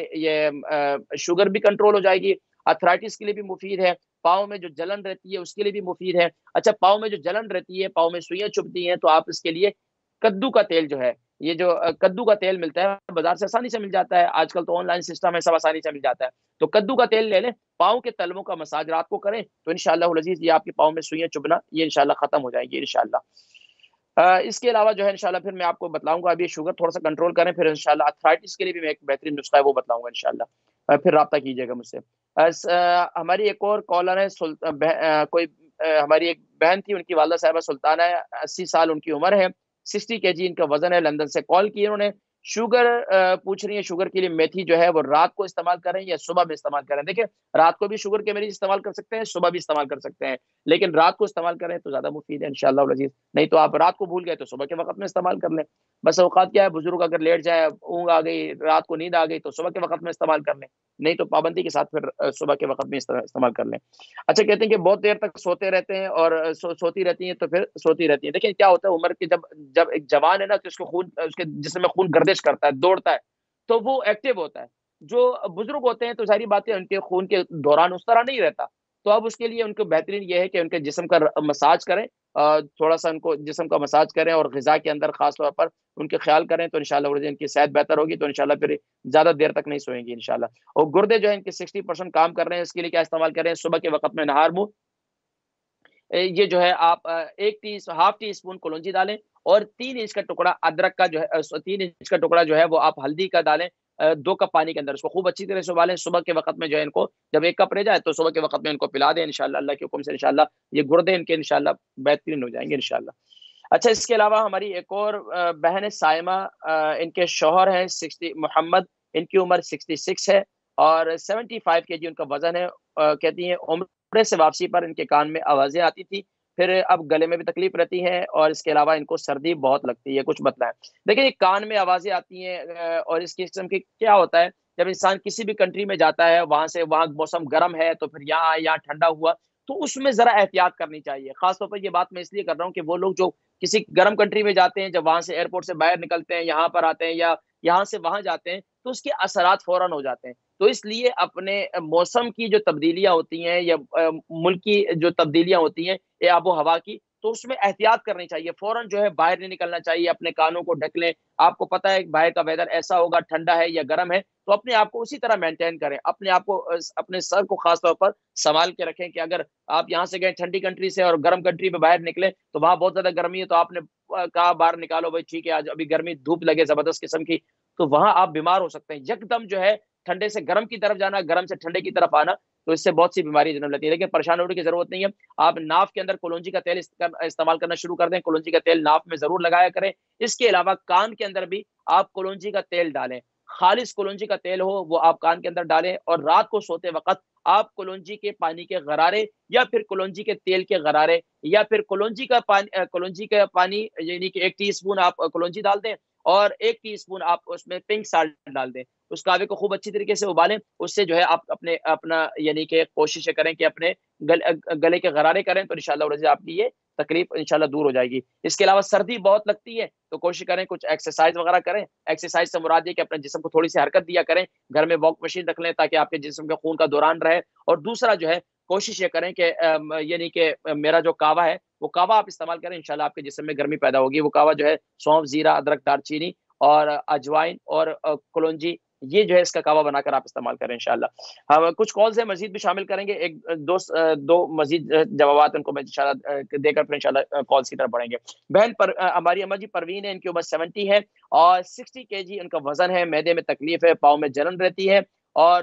یہ شوگر بھی کنٹرول ہو جائے گی، ارتھرائٹس کے لیے بھی مفید ہے، پاؤں میں جو جلن رہتی ہے اس کے لیے بھی مفید ہے۔ اچھا پاؤں میں جو جلن رہتی ہے، پاؤں میں سوئیاں چبھتی ہیں، تو آپ اس کے لیے کدو کا تیل جو ہے، یہ جو کدو کا تیل ملتا ہے بازار سے آسانی سے مل جاتا ہے، آج کل تو آن لائن سسٹم ہے، سب آسانی سے مل جاتا ہے، تو کدو کا تیل لے لیں، پاؤں کے تلووں کا مساج رات کو کریں، تو انشاءاللہ العزیز یہ آپ کے پاؤں میں سوئیاں چبھنا یہ انشاءاللہ ختم ہو جائیں گی انشاءاللہ۔ اس کے علاوہ جو ہے انشاءاللہ پھر میں آپ کو بتلاؤں گا، ابھی شوگر تھوڑا سا کنٹرول کریں، پھر انشاءاللہ ارتھرائٹس کے لیے بھی میں ایک بہترین نسخہ ہے وہ بتلاؤں گا انشاءاللہ، پھر رابطہ کیجیے گا مجھ سے۔ ہماری ایک اور کالر ہے، کوئی ہماری ایک بہن تھی، ان کی والدہ صاحبہ سلطانہ ہے، اسی سال ان کی عمر ہے، سکسٹی کے جی ان کا وزن ہے، لندن سے کال کی انہوں نے، شوگر پوچھ رہی ہے، شوگر کے لیے میتھی جو ہے وہ رات کو استعمال کریں یا صبح میں استعمال کریں؟ دیکھیں رات کو بھی شوگر کے مریض استعمال کر سکتے ہیں، صبح بھی استعمال کر سکتے ہیں، لیکن رات کو استعمال کریں تو زیادہ مفید ہے انشاءاللہ العزیز، نہیں تو آپ رات کو بھول گئے تو صبح کے وقت میں استعمال کر لیں۔ بس اوقات کیا ہے، بزرگ اگر لیٹ جائے، اونگ آ گئی، رات کو نیند آ گئی، تو صبح کے وقت میں استعمال کر لیں، نہیں تو پابندی کے ساتھ پھر صبح کے وقت میں استعمال کر لیں۔ اچھا کہتے ہیں کہ بہت دیر تک سوتے رہتے ہیں اور سو, سوتی رہتی ہیں تو پھر سوتی رہتی ہیں۔ دیکھیں کیا ہوتا ہے، عمر کے جب جب ایک جوان ہے نا، تو اس کو خون اس کے جسم میں خون گردش کرتا ہے، دوڑتا ہے، تو وہ ایکٹیو ہوتا ہے۔ جو بزرگ ہوتے ہیں تو ساری باتیں ان کے خون کے دوران اس طرح نہیں رہتا، تو اب اس کے لیے ان کو بہترین یہ ہے کہ ان کے جسم کا مساج کریں، تھوڑا سا ان کو جسم کا مساج کریں، اور غذا کے اندر خاص طور پر ان کے خیال کریں، تو انشاءاللہ ان کی صحت بہتر ہوگی، تو انشاءاللہ پھر زیادہ دیر تک نہیں سوئیں گی انشاءاللہ۔ اور گردے جو ہیں ان کے سکسٹی پرسینٹ کام کر رہے ہیں، اس کے لیے کیا استعمال کریں؟ صبح کے وقت میں نہار منہ یہ جو ہے آپ ایک ٹی ہاف ٹی اسپون کلونجی ڈالیں، اور تین انچ کا ٹکڑا ادرک کا جو ہے تین انچ کا ٹکڑا جو ہے وہ آپ ہلدی کا ڈالیں دو کپ پانی کے اندر، اس کو خوب اچھی طرح سے ابالیں، صبح کے وقت میں جو ہے ان کو جب ایک کپ رہ جائے تو صبح کے وقت میں ان کو پلا دیں انشاءاللہ، اللہ کے حکم سے انشاءاللہ یہ گردے ان کے انشاءاللہ بہترین ہو جائیں گے انشاءاللہ۔ اچھا اس کے علاوہ ہماری ایک اور بہن ہے سائمہ، ان کے شوہر ہیں سکسٹی محمد، ان کی عمر سکسٹی سکس ہے اور سیونٹی فائیو کے جی ان کا وزن ہے، کہتی ہیں عمر عمرے سے واپسی پر ان کے کان میں آوازیں آتی تھی، پھر اب گلے میں بھی تکلیف رہتی ہے، اور اس کے علاوہ ان کو سردی بہت لگتی ہے. کچھ بتلائیں. دیکھیں کان میں آوازیں آتی ہیں اور اس قسم کی کیا ہوتا ہے، جب انسان کسی بھی کنٹری میں جاتا ہے، وہاں سے وہاں موسم گرم ہے تو پھر یہاں آئے یہاں ٹھنڈا ہوا، تو اس میں ذرا احتیاط کرنی چاہیے. خاص طور پر یہ بات میں اس لیے کر رہا ہوں کہ وہ لوگ جو کسی گرم کنٹری میں جاتے ہیں، جب وہاں سے ایئرپورٹ سے باہر نکلتے ہیں، یہاں پر آتے ہیں یا یہاں سے وہاں جاتے ہیں، تو اس کے اثرات فوراً ہو جاتے ہیں. تو اس لیے اپنے موسم کی جو تبدیلیاں ہوتی ہیں یا ملک کی جو تبدیلیاں ہوتی ہیں یا آب و ہوا کی، تو اس میں احتیاط کرنی چاہیے. فوراً جو ہے باہر نہیں نکلنا چاہیے، اپنے کانوں کو ڈھک لیں. آپ کو پتہ ہے باہر کا ویدر ایسا ہوگا، ٹھنڈا ہے یا گرم ہے، تو اپنے آپ کو اسی طرح مینٹین کریں. اپنے آپ کو اپنے سر کو خاص طور پر سنبھال کے رکھیں کہ اگر آپ یہاں سے گئے ٹھنڈی کنٹری سے اور گرم کنٹری میں باہر نکلے تو وہاں بہت زیادہ گرمی ہے، تو آپ نے کہا باہر نکالو بھائی ٹھیک ہے آج ابھی گرمی دھوپ لگے زبردست قسم کی، تو وہاں آپ بیمار ہو سکتے ہیں. یکدم جو ہے ٹھنڈے سے گرم کی طرف جانا، گرم سے ٹھنڈے کی طرف آنا، تو اس سے بہت سی بیماری جنم لیتی ہے. لیکن پریشان ہونے کی ضرورت نہیں ہے. آپ ناف کے اندر کلونجی کا تیل استعمال کرنا شروع کر دیں. کلونجی کا تیل ناف میں ضرور لگایا کریں. اس کے علاوہ کان کے اندر بھی آپ کلونجی کا تیل ڈالیں. خالص کلونجی کا تیل ہو وہ آپ کان کے اندر ڈالیں، اور رات کو سوتے وقت آپ کلونجی کے پانی کے غرارے یا پھر کلونجی کے تیل کے غرارے یا پھر کلونجی کا پانی کلونجی کا پانی یعنی کہ ایک ٹی اسپون آپ کلونجی ڈال دیں اور ایک ٹی اسپون آپ اس میں پنک سالٹ ڈال دیں. اس کعوے کو خوب اچھی طریقے سے ابالیں. اس سے جو ہے آپ اپنے اپنا یعنی کہ کوشش کریں کہ اپنے گلے کے غرارے کریں، تو انشاءاللہ آپ کی یہ تکلیف انشاءاللہ دور ہو جائے گی. اس کے علاوہ سردی بہت لگتی ہے تو کوشش کریں کچھ ایکسرسائز وغیرہ کریں. ایکسرسائز سے مراد یہ کہ اپنے جسم کو تھوڑی سی حرکت دیا کریں. گھر میں واک مشین رکھ لیں تاکہ آپ کے جسم کے خون کا دوران رہے. اور دوسرا جو ہے کوشش یہ کریں کہ یعنی کہ میرا جو کعوہ ہے وہ کعوہ آپ استعمال کریں. انشاءاللہ آپ کے جسم میں گرمی پیدا ہوگی. وہ کعوہ جو ہے سونف، زیرہ، ادرک، دار چینی اور اجوائن اور کلونجی، یہ جو ہے اس کا کعوہ بنا کر آپ استعمال کریں انشاءاللہ. ہم کچھ کالز ہیں مزید بھی شامل کریں گے. ایک دو دو مزید جوابات ان کو میں انشاءاللہ دے کر پھر انشاءاللہ کالز کی طرف بڑھیں گے. بہن پر ہماری اما جی پروین ہے، ان کی عمر سیونٹی ہے اور سکسٹی کے جی ان کا وزن ہے. معدے میں تکلیف ہے، پاؤں میں جلن رہتی ہے، اور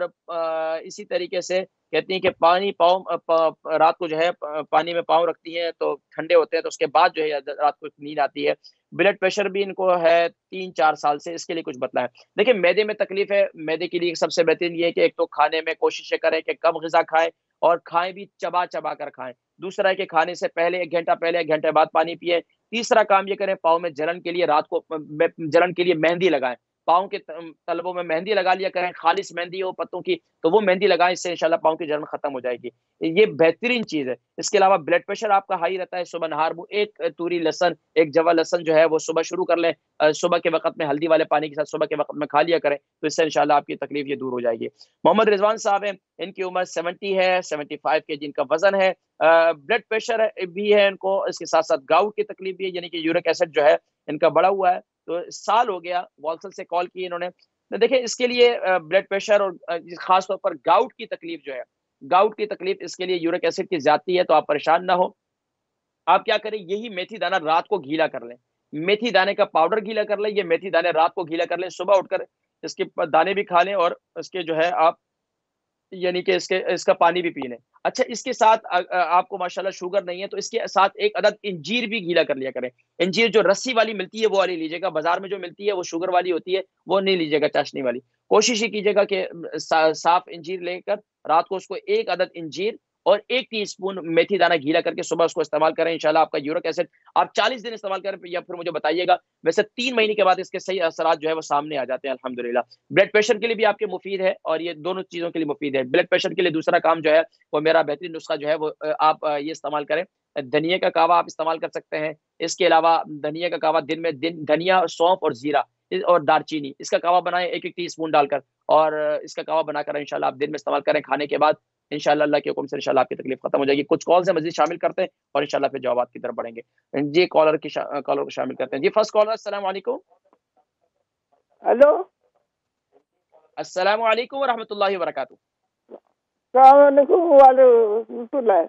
اسی طریقے سے کہتی ہیں کہ پانی پاؤں رات کو جو ہے پانی میں پاؤں رکھتی ہیں تو ٹھنڈے ہوتے ہیں، تو اس کے بعد جو ہے رات کو نیند آتی ہے. بلڈ پریشر بھی ان کو ہے تین چار سال سے. اس کے لیے کچھ بتلائیں. دیکھیں معدے میں تکلیف ہے، معدے کے لیے سب سے بہترین یہ ہے کہ ایک تو کھانے میں کوشش کریں کہ کم غذا کھائیں اور کھائیں بھی چبا چبا کر کھائیں. دوسرا ہے کہ کھانے سے پہلے ایک گھنٹہ پہلے ایک گھنٹے بعد پانی پیئے. تیسرا کام یہ کریں پاؤں میں جلن کے لیے رات کو جلن کے لیے مہندی لگائیں. پاؤں کے تلبوں میں مہندی لگا لیا کریں، خالص مہندی ہو پتوں کی تو وہ مہندی لگائیں. اس سے انشاءاللہ پاؤں کی جلن ختم ہو جائے گی. یہ بہترین چیز ہے. اس کے علاوہ بلڈ پریشر آپ کا ہائی رہتا ہے، صبح نہار وہ ایک توری لہسن، ایک جوا لہسن جو ہے وہ صبح شروع کر لیں. صبح کے وقت میں ہلدی والے پانی کے ساتھ صبح کے وقت میں کھا لیا کریں، تو اس سے انشاءاللہ آپ کی تکلیف یہ دور ہو جائے گی. محمد رضوان صاحب ہیں، ان کی عمر سیونٹی ہے، سیونٹی فائیو کے جی ان کا وزن ہے. بلڈ پریشر بھی ہے ان کو، اس کے ساتھ ساتھ گاؤٹ کی تکلیف بھی ہے، یعنی کہ یورک ایسڈ جو ہے ان کا بڑا ہوا ہے. تو سال ہو گیا والسل سے کال کی انہوں نے. دیکھیں اس کے لیے بلڈ پریشر اور خاص طور پر گاؤٹ کی تکلیف جو ہے، گاؤٹ کی تکلیف اس کے لیے یورک ایسڈ کی زیادتی ہے. تو آپ پریشان نہ ہو. آپ کیا کریں، یہی میتھی دانہ رات کو گیلا کر لیں. میتھی دانے کا پاؤڈر گیلا کر لیں. یہ میتھی دانے رات کو گیلا کر لیں، صبح اٹھ کر اس کے دانے بھی کھا لیں اور اس کے جو ہے آپ یعنی کہ اس کے اس کا پانی بھی پی لیں. اچھا اس کے ساتھ آپ کو ماشاءاللہ شوگر نہیں ہے تو اس کے ساتھ ایک عدد انجیر بھی گیلا کر لیا کریں. انجیر جو رسی والی ملتی ہے وہ والی لیجیے گا. بازار میں جو ملتی ہے وہ شوگر والی ہوتی ہے، وہ نہیں لیجیے گا، چاشنی والی. کوشش یہ کیجیے گا کہ صاف انجیر لے کر رات کو اس کو ایک عدد انجیر اور ایک ٹی اسپون میتھی دانہ گیلا کر کے صبح اس کو استعمال کریں. انشاءاللہ آپ کا یورک ایسڈ آپ چالیس دن استعمال کریں یا پھر مجھے بتائیے گا. ویسے تین مہینے کے بعد اس کے صحیح اثرات جو ہے وہ سامنے آ جاتے ہیں الحمدللہ. بلڈ پریشر کے لیے بھی آپ کے مفید ہے اور یہ دونوں چیزوں کے لیے مفید ہے. بلڈ پریشر کے لیے دوسرا کام جو ہے وہ میرا بہترین نسخہ جو ہے وہ آپ یہ استعمال کریں. دھنیا کا کعوہ آپ استعمال کر سکتے ہیں. اس کے علاوہ دھنیا کا کعوہ دن میں دن دھنیا، سونف اور زیرہ اور دار چینی، اس کا کعوہ بنائیں ایک ایک ٹی اسپون ڈال کر، اور اس کا کعوہ بنا کر انشاءاللہ آپ دن میں استعمال کریں کھانے کے بعد. انشاءاللہ اللہ کے حکم سے انشاءاللہ آپ کی تکلیف ختم ہو جائے گی. کچھ کالز ہیں مزید شامل کرتے ہیں اور انشاءاللہ پھر جوابات کی طرف بڑھیں گے. جی کالر کی شا... کالر کو شامل کرتے ہیں. جی فرسٹ کالر السلام علیکم. ہلو السلام علیکم ورحمۃ اللہ وبرکاتہ. السلام علیکم وعلیکم اللہ.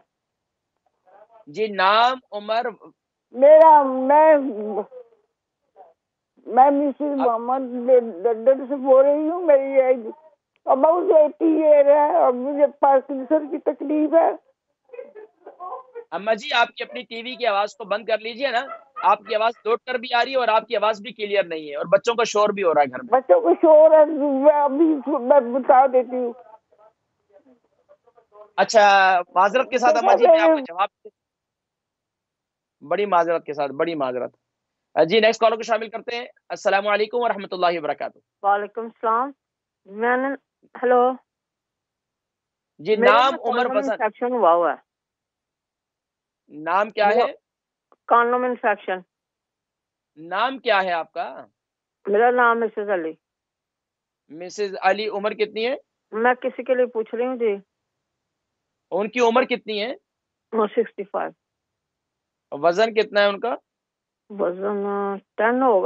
جی نام عمر میرا میں میں مسز محمد ڈڈر سے بول رہی ہوں. میری ایج اباؤٹ ایٹی ایئر ہے اور مجھے پارکنسن کی تکلیف ہے. اما جی آپ کی اپنی ٹی وی کی آواز کو بند کر لیجئے نا. آپ کی آواز لوٹ کر بھی آ رہی ہے اور آپ کی آواز بھی کلیئر نہیں ہے اور بچوں کا شور بھی ہو رہا ہے گھر میں. بچوں کو شور ہے، ابھی میں بتا دیتی ہوں. اچھا معذرت کے ساتھ اما جی میں آپ کا جواب بڑی معذرت کے ساتھ بڑی معذرت جی نیکسٹ کالر کو شامل کرتے ہیں. السلام علیکم ورحمۃ اللہ وبرکاتہ. وعلیکم السلام. میں نے ہلو جی نام عمر وزن انفیکشن ہوا ہوا ہے. نام کیا ہے؟ کانوں میں انفیکشن. نام کیا ہے آپ کا؟ میرا نام مسز علی. مسز علی عمر کتنی ہے؟ میں کسی کے لیے پوچھ رہی ہوں جی. ان کی عمر کتنی ہے؟ Sixty five. وزن کتنا ہے ان کا؟ وزن ٹین ہوگا.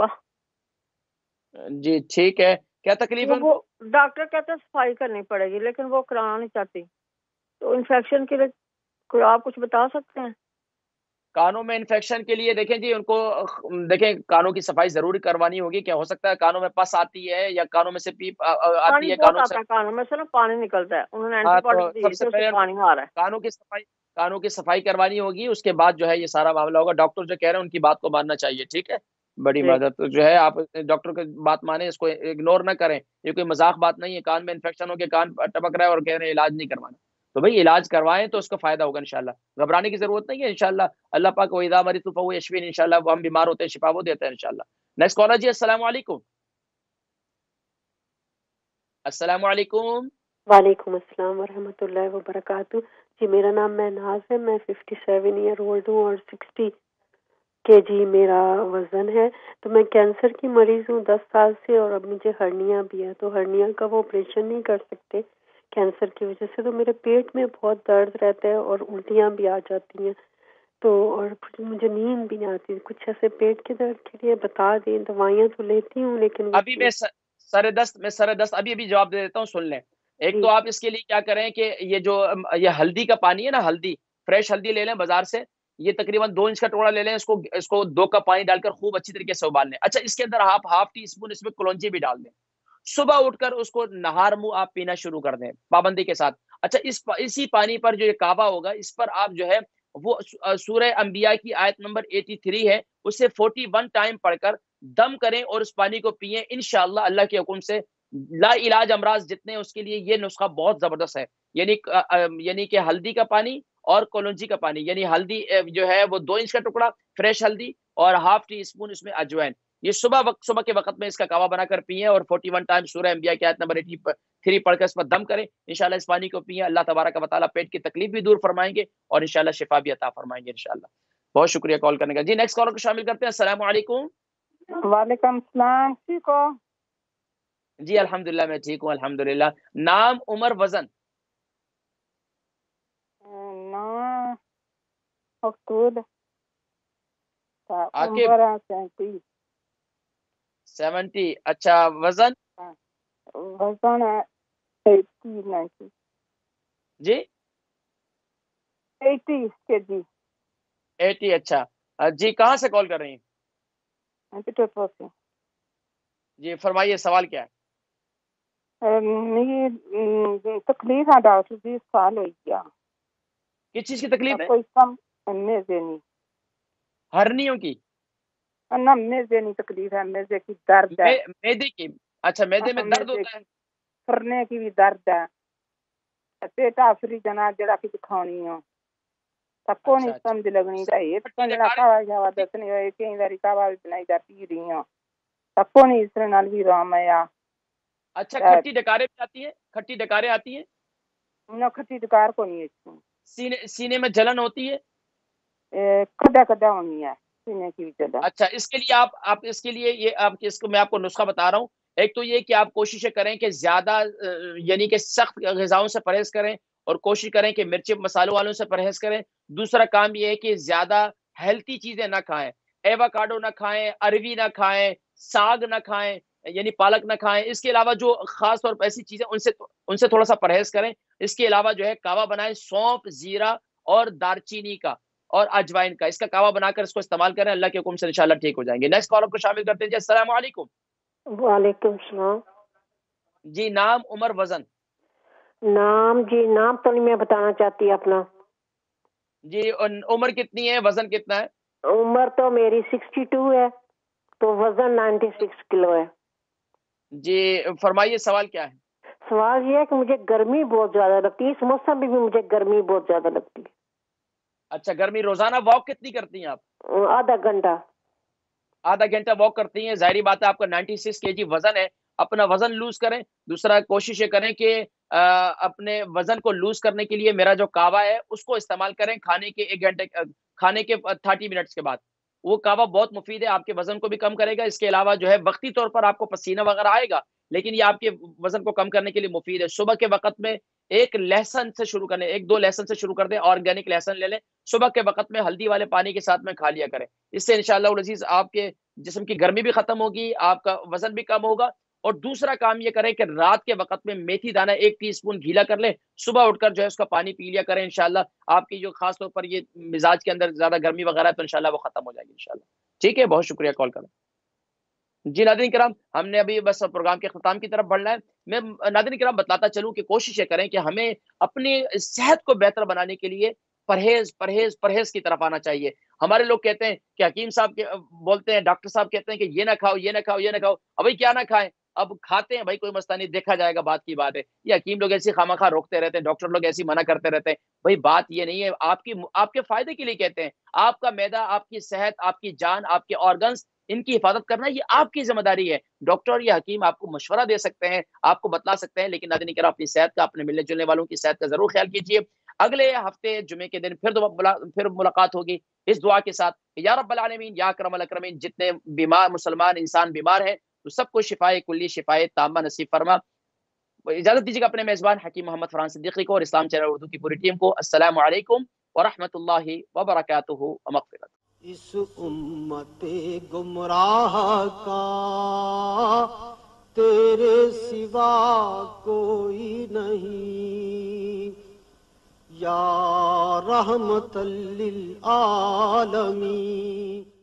جی ٹھیک ہے. کیا تکلیف ہے ان کو؟ ڈاکٹر کہتے ہیں صفائی کرنی پڑے گی لیکن وہ کرانا نہیں چاہتی. تو انفیکشن کے لیے کوئی آپ کچھ بتا سکتے ہیں؟ کانوں میں انفیکشن کے لیے دیکھیں جی ان کو دیکھیں کانوں کی صفائی ضروری کروانی ہوگی. کیا ہو سکتا ہے کانوں میں پس آتی ہے یا کانوں میں سے پیپ آتی ہے؟ کانوں سے کانوں میں سے نا پانی نکلتا ہے. انہوں نے ہاں اینٹی تو بایوٹک دی سب سے ہے پہلے پانی آ رہا ہے. کانوں کی صفائی کانوں کی صفائی کروانی ہوگی. اس کے بعد جو ہے یہ سارا معاملہ ہوگا. ڈاکٹر جو کہہ رہے ہیں ان کی بات کو ماننا چاہیے. ٹھیک ہے بڑی مدد جو ہے آپ ڈاکٹر کی بات مانیں اس کو اگنور نہ کریں. یہ کوئی مذاق بات نہیں ہے. کان میں انفیکشن ہو کے کان ٹپک رہا ہے اور کہہ رہے ہیں علاج نہیں کروانا. تو بھائی علاج کروائیں تو اس کا فائدہ ہوگا انشاءاللہ. گھبرانے کی ضرورت نہیں ہے انشاءاللہ. اللہ پاک و اذا مرضت فهو یشفین. انشاءاللہ وہ ہم بیمار ہوتے ہیں شفا وہ دیتے ہیں انشاءاللہ. نیکسٹ کالر جی السلام علیکم. السلام علیکم. وعلیکم السلام ورحمۃ اللہ وبرکاتہ. جی میرا نام مہناز ہے. میں ففٹی سیون ایئر اولڈ ہوں اور سکسٹی کے جی میرا وزن ہے. تو میں کینسر کی مریض ہوں دس سال سے اور اب مجھے ہرنیا بھی ہے. تو ہرنیا کا وہ آپریشن نہیں کر سکتے کینسر کی وجہ سے. تو میرے پیٹ میں بہت درد رہتا ہے اور الٹیاں بھی آ جاتی ہیں. تو اور مجھے نیند بھی نہیں آتی. کچھ ایسے پیٹ کے درد کے لیے بتا دیں. دوائیاں تو لیتی ہوں لیکن ابھی میں سر دست میں سر دست ابھی ابھی جواب دے دیتا ہوں سن لیں. ایک تو آپ اس کے لیے کیا کریں کہ یہ جو یہ ہلدی کا پانی ہے نا ہلدی فریش ہلدی لے لیں بازار سے. یہ تقریباً دو انچ کا ٹکڑا لے لیں. اس کو اس کو دو کپ پانی ڈال کر خوب اچھی طریقے سے ابال لیں. اچھا اس کے اندر آپ ہاف ٹی اسپون اس میں کلونجی بھی ڈال دیں. صبح اٹھ کر اس کو نہار منہ آپ پینا شروع کر دیں پابندی کے ساتھ. اچھا اس اسی پانی پر جو یہ کعبہ ہوگا اس پر آپ جو ہے وہ سورہ انبیاء کی آیت نمبر اٹھاسی ہے اسے اکیالیس ٹائم پڑھ کر دم کریں اور اس پانی کو پیئیں. انشاءاللہ اللہ کے حکم سے لا علاج امراض جتنے اس کے لیے یہ نسخہ بہت زبردست ہے. یعنی یعنی کہ ہلدی کا پانی اور کولونجی کا پانی. یعنی ہلدی جو ہے وہ دو انچ کا ٹکڑا فریش ہلدی اور ہاف ٹی اسپون اس میں اجوائن. یہ صبح وقت صبح کے وقت میں اس کا کعوہ بنا کر پیئیں اور اکیالیس ٹائم سورہ انبیاء کی آیت نمبر اٹھاسی پڑھ کر اس پر دم کریں. انشاءاللہ اس پانی کو پیئیں. اللہ تبارک و تعالیٰ پیٹ کی تکلیف بھی دور فرمائیں گے اور انشاءاللہ شفا بھی عطا فرمائیں گے انشاءاللہ. بہت شکریہ کال کرنے کا. جی نیکسٹ کالر کو شامل کرتے ہیں. السلام علیکم. وعلیکم السلام. ٹھیک ہو؟ جی الحمدللہ میں ٹھیک ہوں الحمدللہ. نام عمر وزن؟ نام مقصود عاقب سیونٹی. اچھا وزن؟ وزن ایٹی نائنٹی. جی ایٹی کے جی. ایٹی. اچھا جی کہاں سے کال کر رہی ہیں؟ جی فرمائیے سوال کیا ہے؟ میری تکلیف ہے ڈاکٹر جی سال ہو گیا. کس چیز کی تکلیف ہے؟ کوئی کم میزے نہیں. ہرنیوں کی؟ نہ میزے نہیں تکلیف ہے. میزے کی درد ہے. میدے کی؟ اچھا میدے میں درد ہوتا ہے؟ پھرنے کی بھی درد ہے. پیٹ آفری جنا جڑا کی دکھانی ہو تکو نہیں سمجھ لگنی رہی. جڑا کاوا جاوا دسنی ہوئے کئی باری کاوا بھی بنائی دا پی رہی ہوں تکو نہیں اس طرح نال بھی رام آیا. اچھا کھٹی ڈکاریں بھی آتی ہیں؟ کھٹی ڈکاریں آتی ہیں؟ نہ کھٹی ڈکار کو نہیں ہے. سینے سینے میں جلن ہوتی ہے؟ کدا کدا ہونی ہے سینے کی جلن. اچھا اس کے لیے آپ آپ اس کے لیے یہ آپ اس کو میں آپ کو نسخہ بتا رہا ہوں. ایک تو یہ کہ آپ کوششیں کریں کہ زیادہ یعنی کہ سخت غذاؤں سے پرہیز کریں اور کوشش کریں کہ مرچی مسالوں والوں سے پرہیز کریں. دوسرا کام یہ ہے کہ زیادہ ہیلتھی چیزیں نہ کھائیں. ایووکاڈو نہ کھائیں, اروی نہ کھائیں, ساگ نہ کھائیں یعنی پالک نہ کھائیں. اس کے علاوہ جو خاص طور پر ایسی چیزیں ان سے ان سے تھوڑا سا پرہیز کریں. اس کے علاوہ جو ہے کعوہ بنائیں سونف, زیرہ اور دار چینی کا اور اجوائن کا. اس کا کعوہ بنا کر اس کو استعمال کریں. اللہ کے حکم سے انشاءاللہ ٹھیک ہو جائیں گے. نیکسٹ کالر کو شامل کرتے ہیں. جی السلام علیکم. وعلیکم السلام. جی نام عمر وزن؟ نام جی نام تو نہیں میں بتانا چاہتی اپنا. جی عمر کتنی ہے, وزن کتنا ہے؟ عمر تو میری سکسٹی ٹو ہے تو وزن نائنٹی سکس کلو ہے. جی فرمائیے سوال کیا ہے؟ سوال یہ ہے کہ مجھے گرمی بہت زیادہ لگتی ہے، اس موسم میں بھی مجھے گرمی بہت زیادہ لگتی ہے۔ اچھا، گرمی روزانہ واک کتنی کرتی ہیں آپ؟ آدھا گھنٹہ۔ آدھا گھنٹہ واک کرتی ہیں، ظاہری بات ہے آپ کا نائنٹی سکس کے جی وزن ہے، اپنا وزن لوز کریں۔ دوسرا کوشش یہ کریں کہ اپنے وزن کو لوز کرنے کے لیے میرا جو کعوہ ہے اس کو استعمال کریں کھانے کے ایک گھنٹے کھانے کے تھرٹی منٹس کے بعد۔ وہ کعوہ بہت مفید ہے، آپ کے وزن کو بھی کم کرے گا، اس کے علاوہ جو ہے وقتی طور پر آپ کو پسینہ وغیرہ آئے گا لیکن یہ آپ کے وزن کو کم کرنے کے لیے مفید ہے۔ صبح کے وقت میں ایک لہسن سے شروع کریں، ایک دو لہسن سے شروع کر دیں، آرگینک لہسن لے لیں، صبح کے وقت میں ہلدی والے پانی کے ساتھ میں کھا لیا کریں۔ اس سے انشاءاللہ العزیز آپ کے جسم کی گرمی بھی ختم ہوگی، آپ کا وزن بھی کم ہوگا۔ اور دوسرا کام یہ کریں کہ رات کے وقت میں میتھی دانہ ایک ٹی اسپون گھیلا کر لیں، صبح اٹھ کر جو ہے اس کا پانی پی لیا کریں، انشاءاللہ آپ کی جو خاص طور پر یہ مزاج کے اندر زیادہ گرمی وغیرہ ہے تو انشاءاللہ وہ ختم ہو جائے گی انشاءاللہ۔ ٹھیک ہے، بہت شکریہ کال کریں۔ جی ناظرین کرام، ہم نے ابھی بس پروگرام کے اختتام کی طرف بڑھنا ہے۔ میں ناظرین کرام بتلاتا چلوں کہ کوشش یہ کریں کہ ہمیں اپنی صحت کو بہتر بنانے کے لیے پرہیز پرہیز پرہیز کی طرف آنا چاہیے۔ ہمارے لوگ کہتے ہیں کہ حکیم صاحب کے بولتے ہیں، ڈاکٹر صاحب کہتے ہیں کہ یہ نہ کھاؤ یہ نہ کھاؤ یہ نہ کھاؤ، اب بھائی کیا نہ کھائیں، اب کھاتے ہیں بھائی کوئی مسئلہ نہیں، دیکھا جائے گا، بات کی بات ہے۔ یہ حکیم لوگ ایسی خواہ مخواہ روکتے رہتے ہیں، ڈاکٹر لوگ ایسی منع کرتے رہتے ہیں، بھائی بات یہ نہیں ہے، آپ کی آپ کے فائدے کے لیے کہتے ہیں۔ آپ کا معدہ، آپ کی صحت، آپ کی جان، آپ کے آرگنز، ان کی حفاظت کرنا یہ آپ کی ذمہ داری ہے۔ ڈاکٹر یا حکیم آپ کو مشورہ دے سکتے ہیں، آپ کو بتلا سکتے ہیں، لیکن ناظرین کرام اپنی صحت کا، اپنے ملنے جلنے والوں کی صحت کا ضرور خیال کیجیے۔ اگلے ہفتے جمعے کے دن پھر پھر ملاقات ہوگی اس دعا کے ساتھ، یا رب العالمین یا اکرم الاکرمین، جتنے بیمار مسلمان انسان بیمار ہیں تو سب کو شفائے کلی شفائے تامہ نصیب فرما۔ اجازت دیجیے گا اپنے میزبان حکیم محمد فرحان صدیقی کو اور اسلام چینل اردو کی پوری ٹیم کو۔ السلام علیکم ورحمۃ اللہ وبرکاتہ ومغفرت۔ اس امت گمراہ کا تیرے سوا کوئی نہیں، یا رحمت للعالمین۔